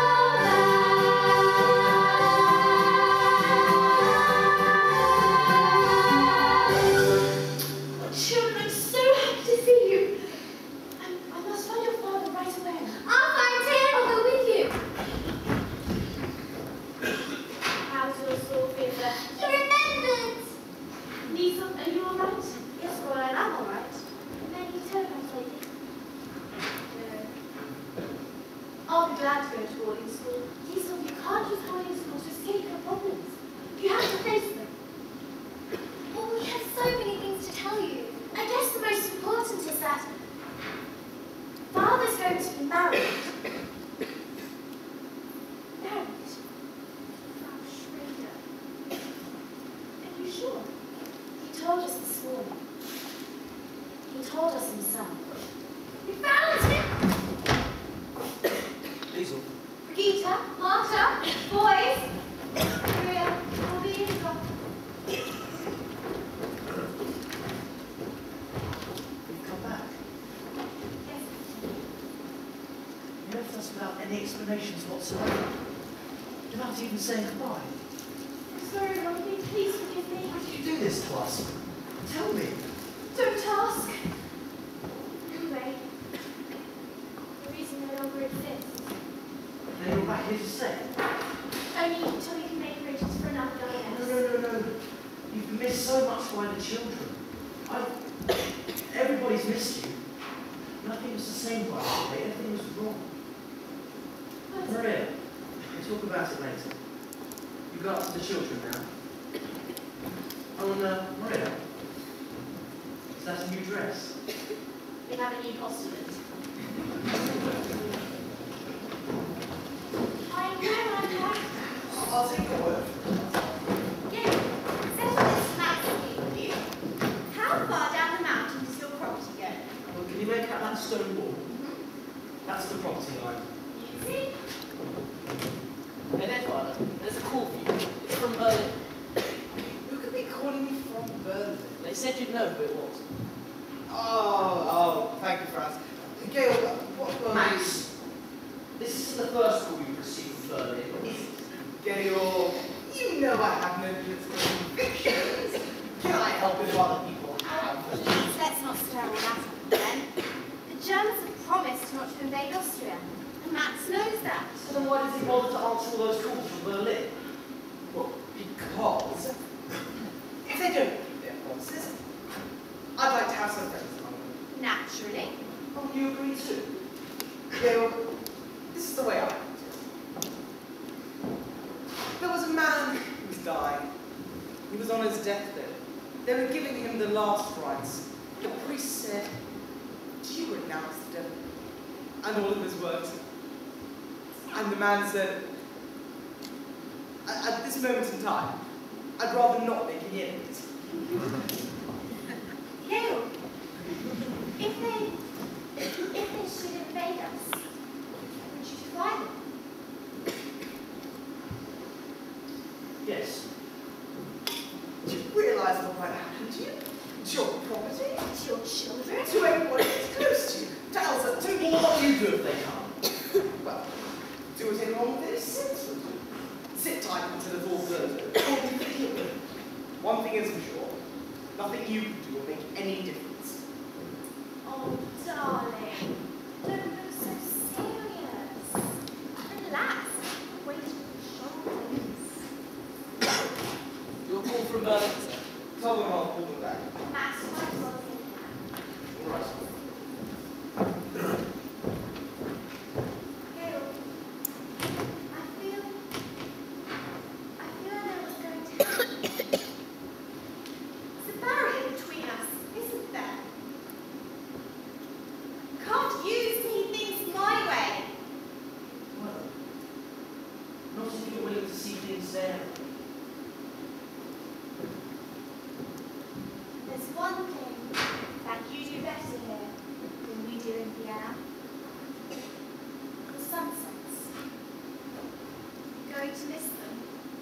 bad. Children, I'm so happy to see you. I must find your father right away. I'll find him. I'll go with you. How's your sore finger? He remembered. Lisa, are you all right? Yes, Fräulein, I'm all right. Then he told us lady. I'll be glad to go to boarding school. Lisa, you can't use boarding school to escape your problems. You have to face them. Well, we have so many things to tell you. I guess the most important is that Father's going to be married. Married? Frau Schwindler. Are you sure? He told us this morning. He told us himself. We found him. Liesel, Brigitte, Marta, boys. Maria, will be in trouble. you've come back. Yes. You left us without any explanations whatsoever. Without even saying goodbye. I'm sorry, Robbie. Please forgive me. Why did you do this to us? Tell me. Don't ask. Anyway, the reason no longer exists. Then you're back here to stay. Only until you so much by the children. Everybody's missed you. Nothing was the same by today. Everything was wrong. Maria, we'll talk about it later. You go up to the children now. Oh, and Maria, is that a new dress? We have a new postulant. I know I'm right. I'll take your word. Gil, settle this massively with you. How far down the mountain does your property go? Well, can you make out that stone wall? That's the property line. See? Hey there, Father. There's a call for you. It's from Berlin. Who could be calling me from Berlin? They said you'd know who it was. Oh, thank you for asking. Gail, what Berlin? Max, this isn't the first call you've received from Berlin, is it? Gail, you know I have no political convictions. Can I help if other people have? Please, let's not stir all that up again. The Germans have promised not to invade Austria, and Max knows that. So then why did he bother to answer all those calls from Berlin? Well, because if they don't keep their promises, I'd like to have some friends among them. Naturally. Oh, you agree too? Gail, this is the way I put it. There was a man who was dying. He was on his deathbed. They were giving him the last rites. The priest said, "Do you renounce the devil and all of his works?" And the man said, "At this moment in time, I'd rather not make any enemies." Gail, if they should invade us, would you fly them? Yes. Do you realise what might happen to you? To your property? To your children? To everyone who's close to you? To Elsa? To me? Well, what do you do if they come? Well, do what anyone with any sense would do. Sit tight until it's all blurred. One thing is for sure, nothing you can do will make any difference. Oh, darling. Don't look so serious. Relax. Weight your shoulders. Your call from Berlin, sir. Tell them I'll call them back. Max, might as well take All right. Gail, I feel I know what's going to happen. There's a barrier between us, isn't there? Can't you see things my way? Well, not if you're willing to see things there. There's one thing that you do better here than we do in Vienna. The sunsets. Going to miss them.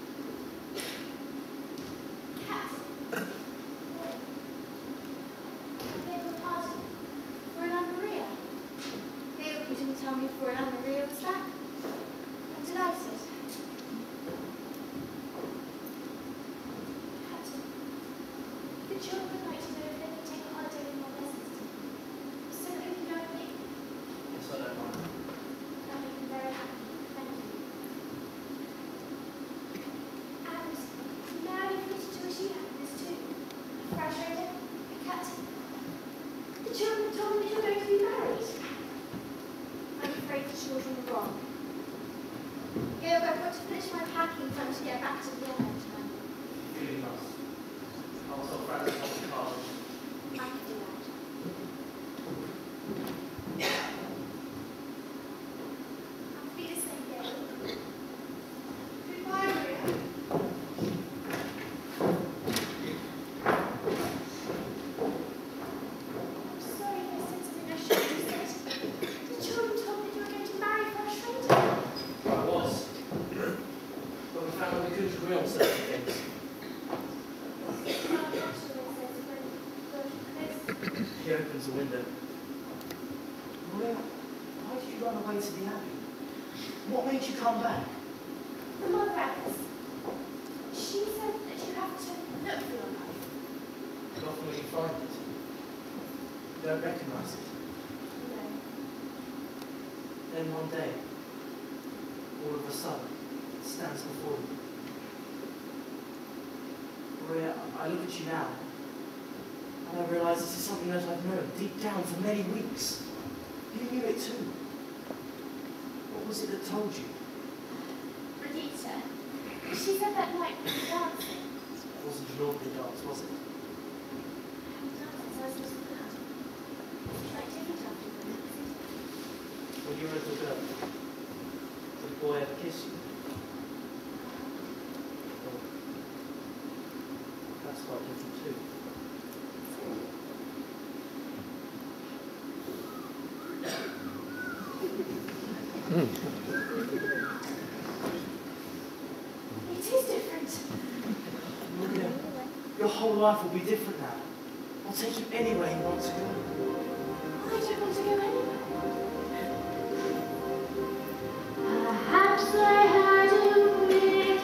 Cat. They were party for an Maria. Gail, you didn't tell me for an Maria was back. I'm delighted. Captain, the children would like to know if they can take a holiday in your lessons. So that we can go with me. Yes, I don't mind. That made me very happy. Thank you. And now you've got to achieve happiness too. A fresh trader, a captain. The children have told me that you're going to be married. I'm afraid the children are wrong. Gail, I've got to finish my packing in time to get back to Vienna in time. You really must. I'll tell Francis off the college. I can do that. Auf Wiedersehen, Gail. Goodbye, Maria. I'm sorry if I said something I shouldn't have said. The children told me that you were going to marry for a trader. I was. But we found that we couldn't agree on certain things. He opens the window. Maria, why did you run away to the abbey? What made you come back? The mother Alice. She said that you have to look for your life. And often when you find it, you don't recognise it. No. Then one day, all of a sudden, it stands before you. Maria, I I look at you now, and I realise this is something that I've known deep down for many weeks. You knew it too. What was it that told you? Perdita. She said that night we were dancing. It wasn't an ordinary dance, was it? Dancing, so I was just that. Like different after them. When you were a little girl, did a boy ever kiss you? Well, that's quite different too. It is different. Maria, your whole life will be different now. I'll take you anywhere you want to go. I don't want to go anywhere. Perhaps I had a wicked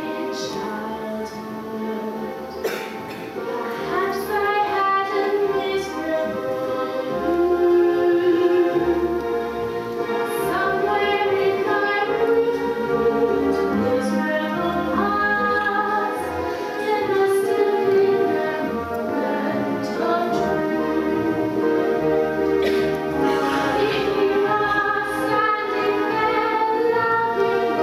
childhood. Perhaps I had a miserable youth. Somewhere in my wicked, miserable past, there must have been a moment of truth. If you are standing there loving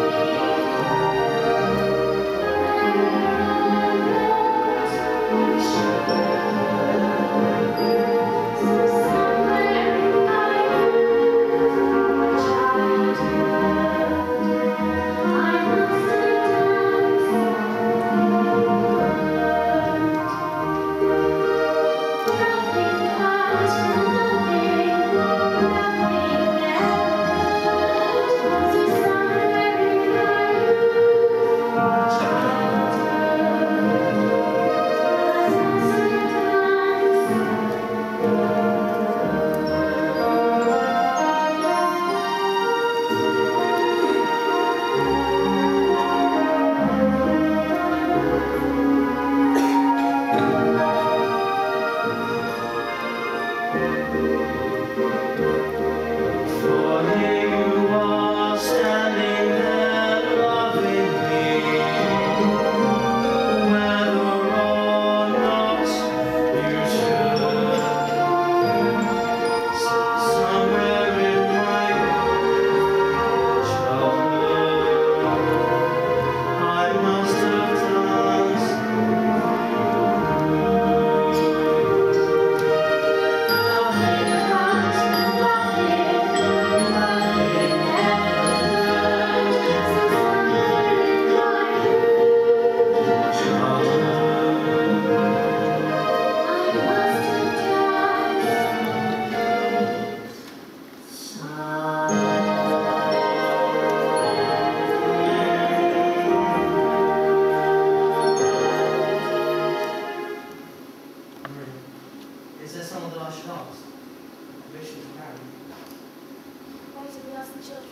Is there someone that I should ask? Permission to marry? Why did we ask the children?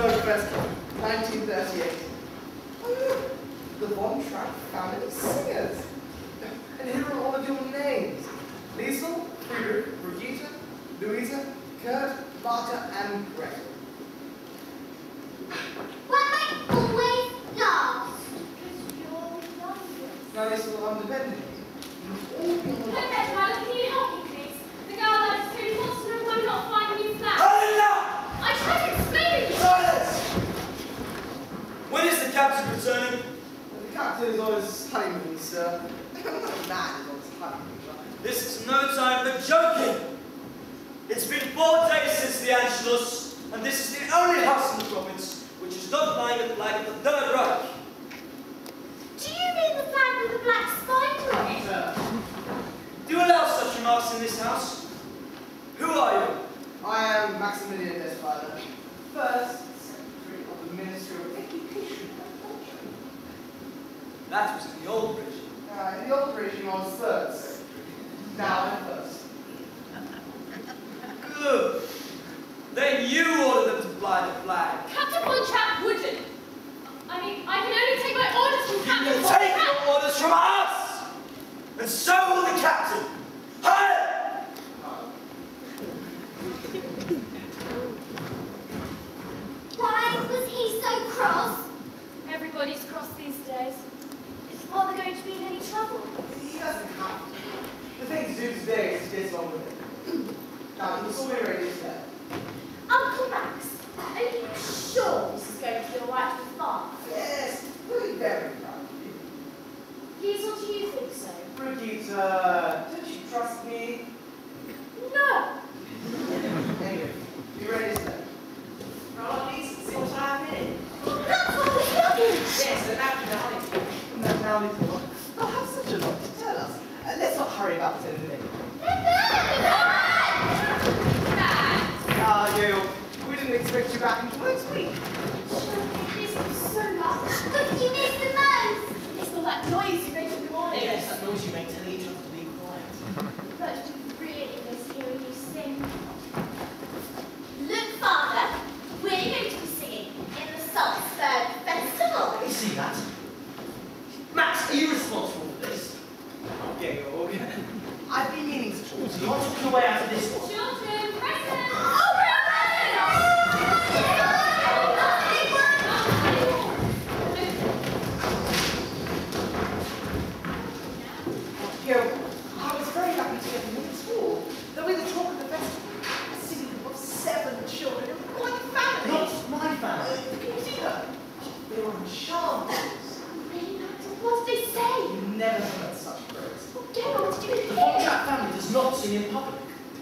Felsted Festival, 1938. Oh, look, the Von Trapp family singers. And here are all of your names. Liesel, Friedrich, Brigitte, Louisa, Kurt, Marta, and Gretel. Why am I always last? Because you're youngest. Now, Liesel, I'm depending on you. You've all been on Hey, Bedwell, can you help me, please? The girl likes to wants to know why I'm not finding you flat. I tried to explain it. Silence! When is the captain returning? The captain is on his honeymoon, sir. The man is on his honeymoon. This is no time for joking. It's been 4 days since the Angelus, and this is the only house in the province which is not lying at the flag of the Third Reich. Do you mean the flag with the black spider on it? Do you allow such remarks in this house? Who are you? I am Maximilian Desfather, first secretary of the Ministry of Education and Culture. That was in the old regime. In the old regime, I was third secretary. Now I'm first. Good. Then you ordered them to fly the flag. Captain Von Trapp wouldn't. I mean, I can only take my orders from You Captain can Von take Trapp. your orders from us! And so will the captain. Hire! Why was he so cross? Everybody's cross these days. Is father going to be in any trouble? He doesn't have to. The thing to do today is to get on with it. Now, it's all ready today. Uncle Max, are you sure this is going to be all right with father? Yes, really very proud of you. Liesel, do you think so? Brigitte, don't you trust me? No. Anyway, you ready to stay? Roll on these and see what I have in. That's what we're looking. Yes, the napkin, darling. Now, Liesel, I'll have such a lot to tell us. Let's not hurry about it in a minute. Ah, you. We didn't expect you back until next week. This is so much. But you missed the most. It's all that noise you make in the morning. Yes, that noise you make telling each other to be quiet. But we really miss hearing you sing. Look, Father, we're going to be singing in the Felsted Festival. Let me see that. Max, are you responsible for this? Okay, I've been meaning to talk to You you. want to look your way out of this one? Children, present! Gil, I was very lucky to get them in school. They'll be the talk of the festival. A city of 7 children, quite a family. Not my family. Can you see her? They were enchanted. What did they say? You never heard such praise. Gail, what did you The hear? Von Trapp family does not sing in public.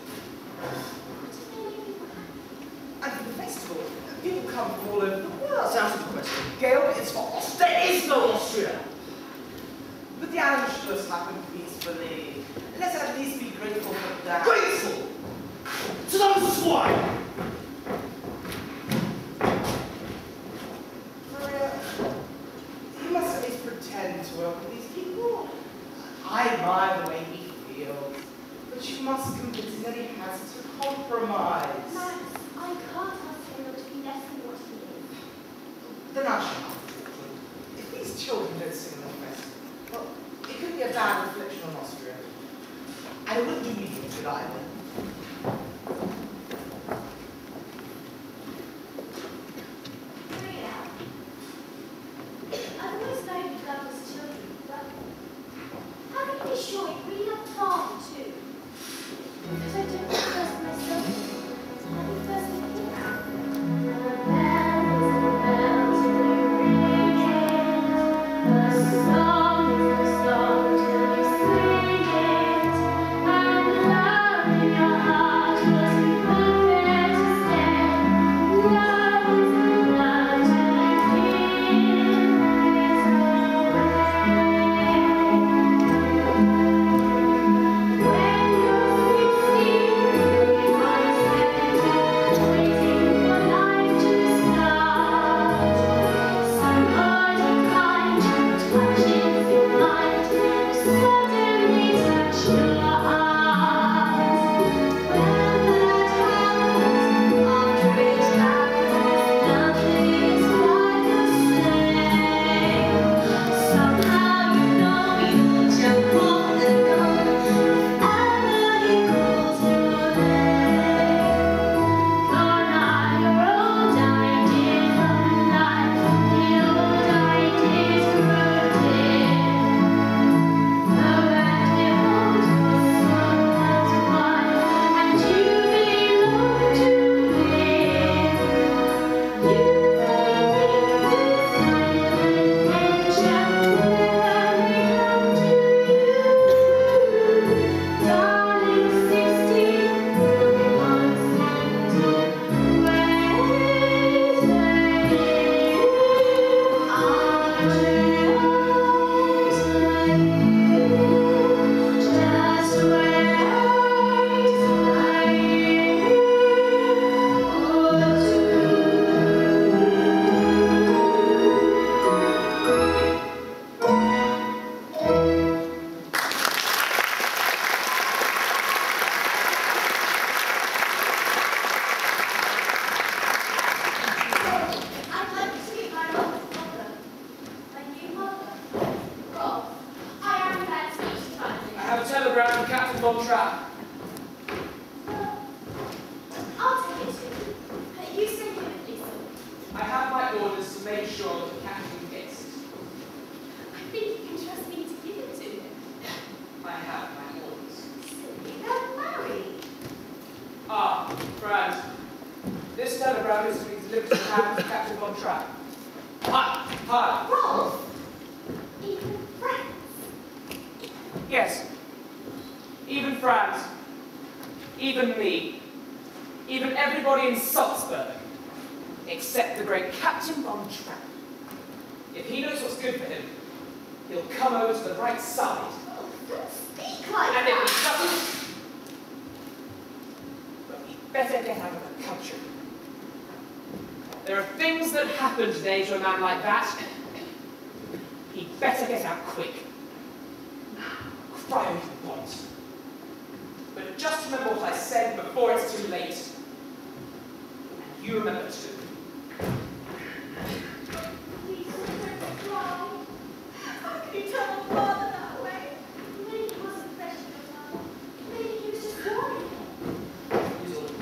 And for the festival, people come from all over the world. Sounds like a question. Gail, it's for Austria. There is no Austria. But the Anschluss happened peacefully. Let's at least be grateful for that. Grateful to those swine. Maria, you must at least pretend to work with these people. I admire the way he feels, but you must convince him that he has to compromise. Max, I can't ask Gail to be less than what he is. Then I shall have to talk to him. If these children don't sing in the festival, well, it could be a bad reflection on Austria. And it wouldn't do me any good either. This telegram is to be delivered to the hands of Captain Von Trapp. Hi, hi. Rolf! Even friends? Yes. Even Franz. Even me. Even everybody in Salzburg. Except the great Captain Von Trapp. If he knows what's good for him, he'll come over to the right side. Oh, don't speak like And if he that! doesn't, well, he'd better get out of the country. There are things that happen today to a man like that. He'd better get out quick. Cry all you want. But just remember what I said before it's too late. And you remember too. Please don't cry. How can you tell my father that way? Maybe he wasn't fresh in your father. Maybe he was just worried. He's all.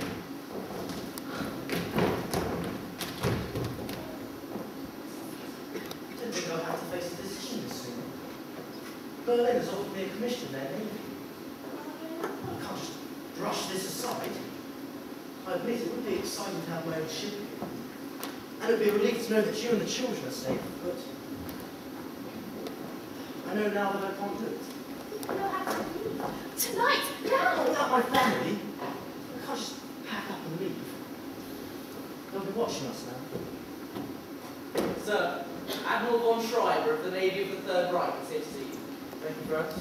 I didn't think I'd have to face a decision this soon. Berlin has offered me a commission in their navy. I can't just brush this aside. I admit it would be exciting to have my own ship again. And it would be a relief to know that you and the children are safe, but I know now that I can't do it. You'll have to leave. Tonight, Not now! without my family. I can't just pack up and leave. They'll be watching us now. Sir, Admiral von Schreiber of the Navy of the Third Reich is here to see you. Thank you, Franz.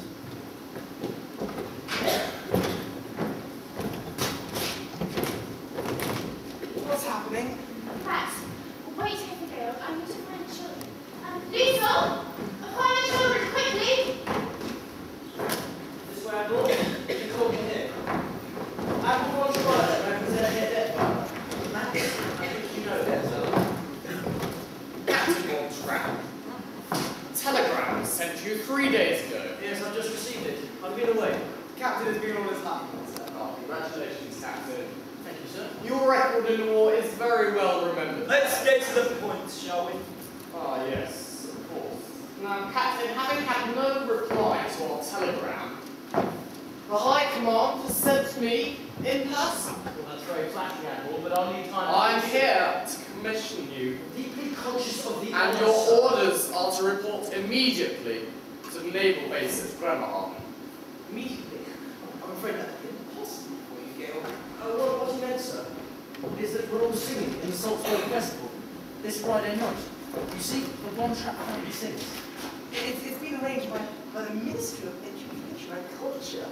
What's happening? Max, wait here for Gale. I need to find the children. Liesel! Find the children, quickly! This way, Admiral. You can call me here. Admiral von Schreiber represents their death father. Max, I think you know that, sir. Captain Von Trapp. Telegram sent you 3 days ago. Yes, I've just received it. I've been away. Captain has been on his honeymoon, sir. Oh, congratulations, Captain. Thank you, sir. Your record in the war is very well remembered. Let's get to the point, shall we? Ah, yes, of course. Now, Captain, having had no reply to our telegram, the High Command has sent me in person. Well, that's very flattering, Admiral, but I'll need time. I'm here to commission you, Deeply conscious of the and honor, your sir. orders are to report immediately to the naval base at Bremerhaven. Immediately. I'm afraid that's impossible for you, Gale. Oh, what he meant, sir, is that we're all singing in the Salzburg Festival this Friday night. You see, the Von Trapp family sings. It's been arranged by the Ministry of Education and Culture.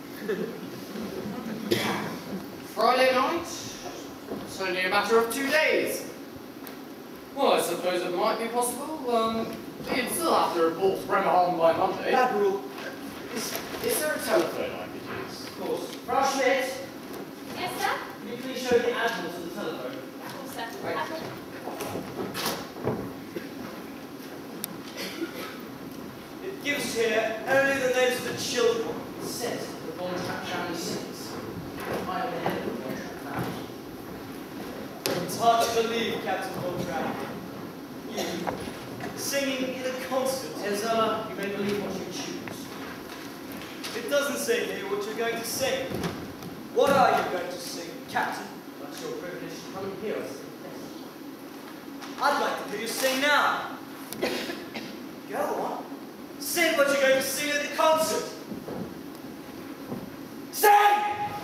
Friday night? It's only a matter of 2 days. Well, I suppose it might be possible. You'd still have to report to Bremerhaven by Monday. Admiral, Is there a telephone I could use? of course. Frau Schmidt, Yes, sir? can you please show the Admiral to the telephone? Of course, sir. Right. Admiral. It gives here only the names of the children. It says that the Von Trapp family sings. I am the head of the Von Trapp family. It's hard to believe, Captain Von Trapp. You, singing in a concert. Yes, you may believe what you choose. It doesn't say here what you're going to sing. What are you going to sing, Captain? That's your privilege to come and hear us. I'd like to hear you sing now. Go on. Sing what you're going to sing at the concert. Sing!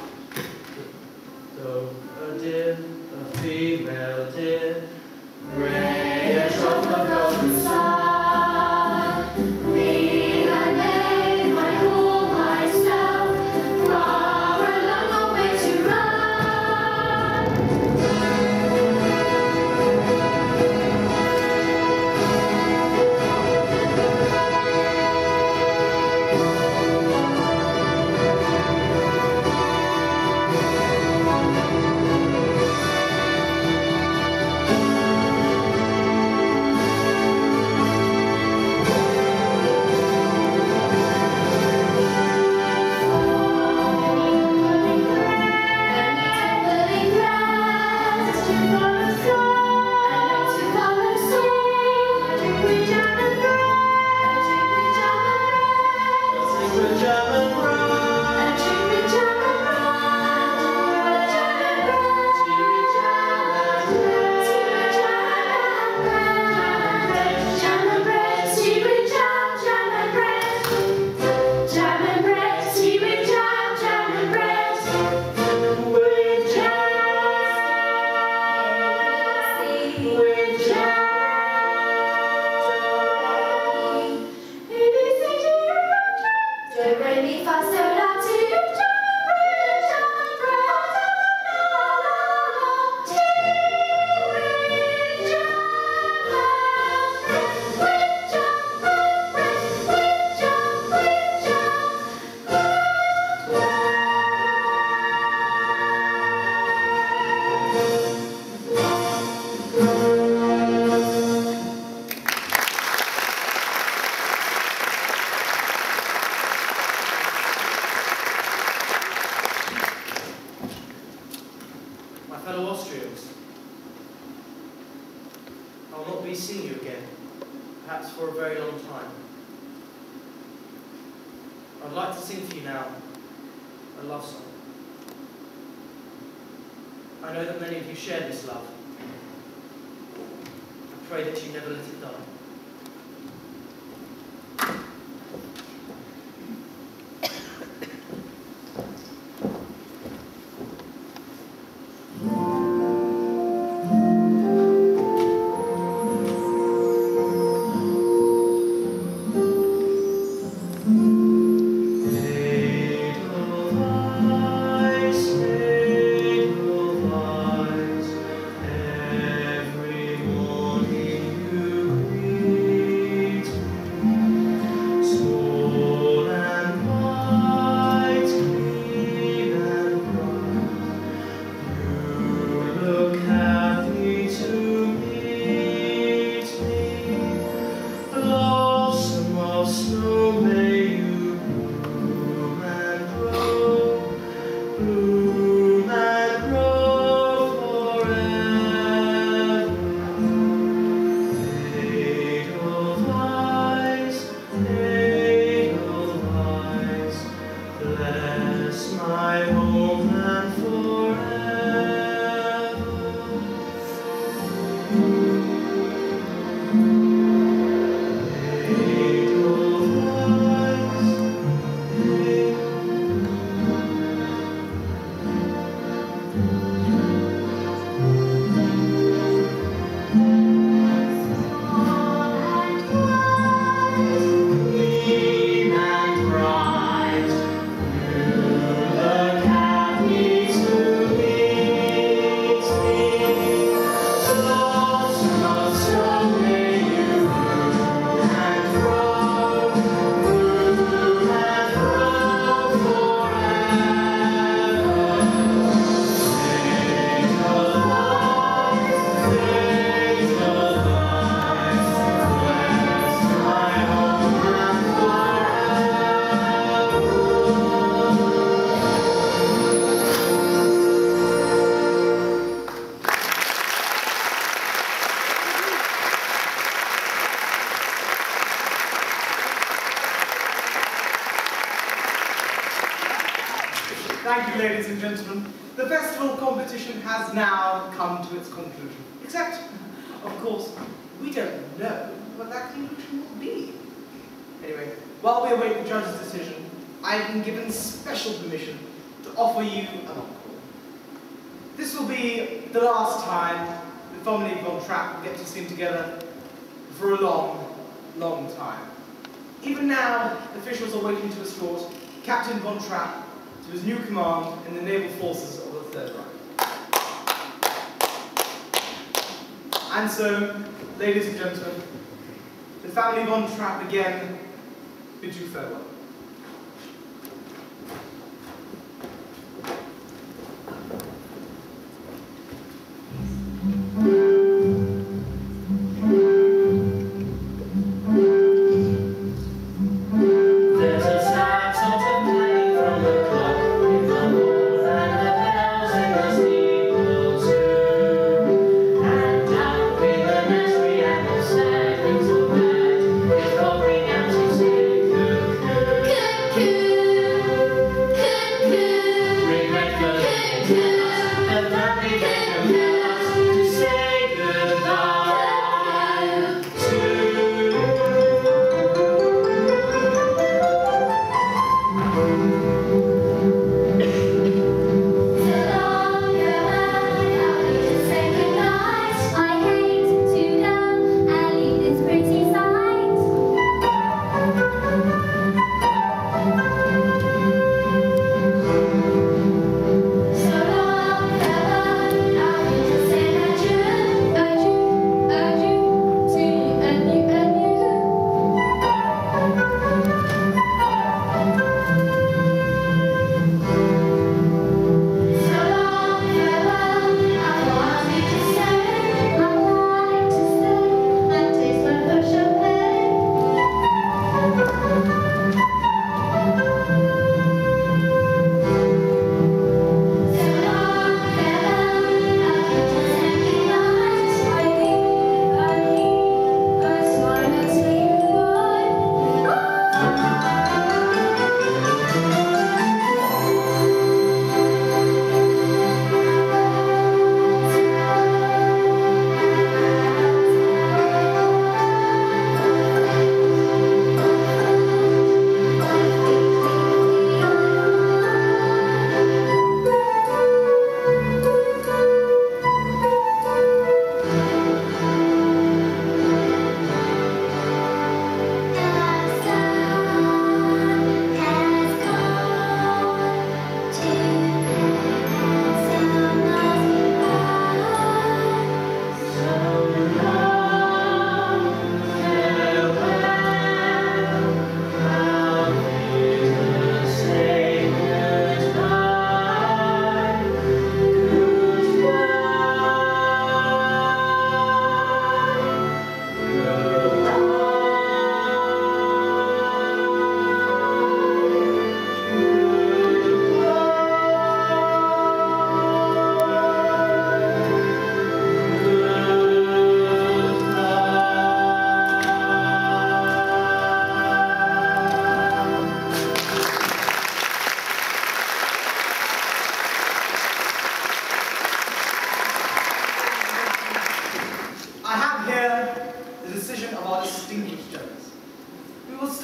So a deer, a female deer, gray as of the golden sun. Me and name I call myself, far along the way to run. fellow Austrians. I will not be seeing you again, perhaps for a very long time. I'd like to sing to you now a love song. I know that many of you share this love. I pray that you never let it die. Thank you, ladies and gentlemen. The festival competition has now come to its conclusion. Except, of course, we don't know what that conclusion will be. Anyway, while we await the judge's decision, I've been given special permission to offer you an encore. This will be the last time the family von Trapp will get to sing together for a long, long time. Even now, officials are waiting to escort Captain von Trapp to his new command in the naval forces of the Third Reich. And so, ladies and gentlemen, the family von Trapp again bid you farewell. Thank you.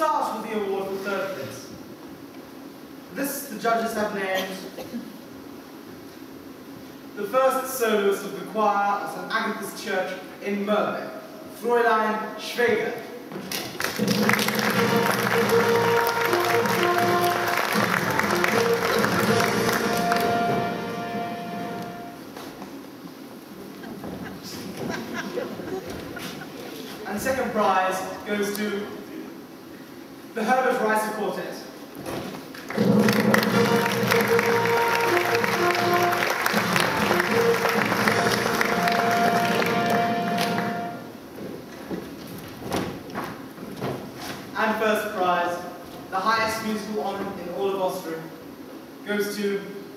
start with the award for third place. This the judges have named the first soloist of the choir of St. Agatha's Church in Merbeck, Fräulein Schweger. And second prize goes to the Herbert Reiser Quartet. And first prize, the highest musical honor in all of Austria, goes to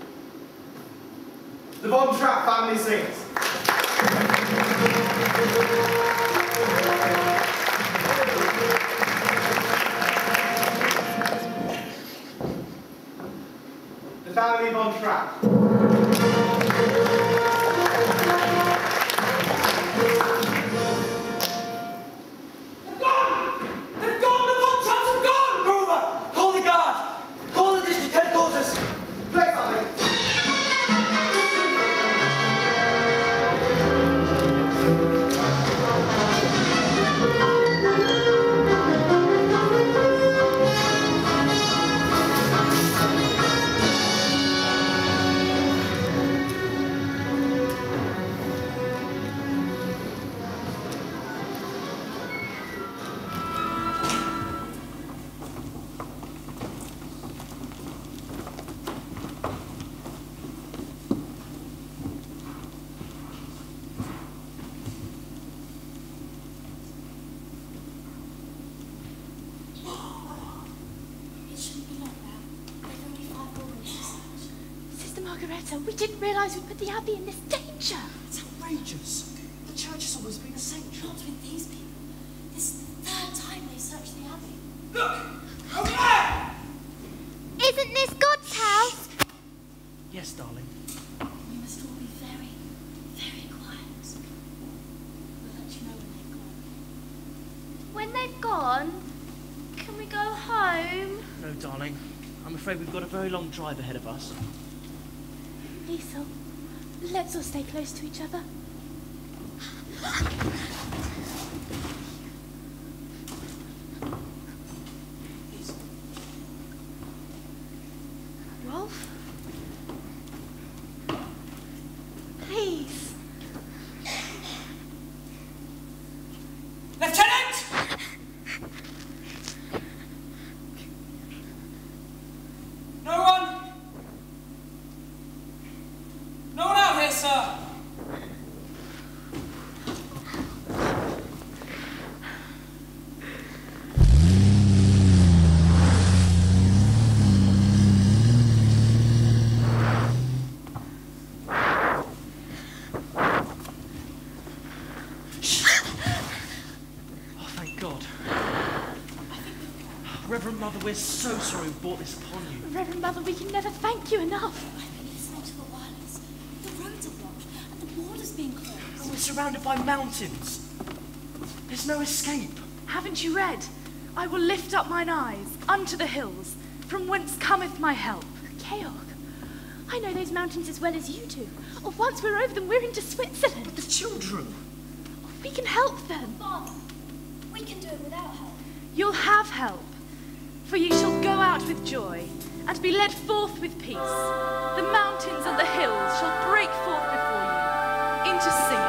the Von Trapp Family Singers. The family Von Trapp. We didn't realise we'd put the Abbey in this danger. It's outrageous. The church has always been a sanctuary. Not with these people. This is the third time they searched the Abbey. Look! Over there! Isn't this God's house? Yes, darling. We must all be very, very quiet. We'll let you know when they've gone. When they've gone, can we go home? No, darling. I'm afraid we've got a very long drive ahead of us. Liesl, let's all stay close to each other. Rolf? Please. Lieutenant! No one? No one out here, sir! Oh, thank God. Reverend Mother, we're so sorry we brought this upon you. Reverend Mother, we can never thank you enough. I've been listening to the wireless. The roads are blocked and the border's being closed. And we're surrounded by mountains. There's no escape. Haven't you read? I will lift up mine eyes unto the hills, from whence cometh my help. Georg, I know those mountains as well as you do. Or once we're over them, we're into Switzerland. The children. We can help them. Father, we can do it without help. You'll have help, for ye shall go out with joy, and be led forth with peace. The mountains and the hills shall break forth before you into singing.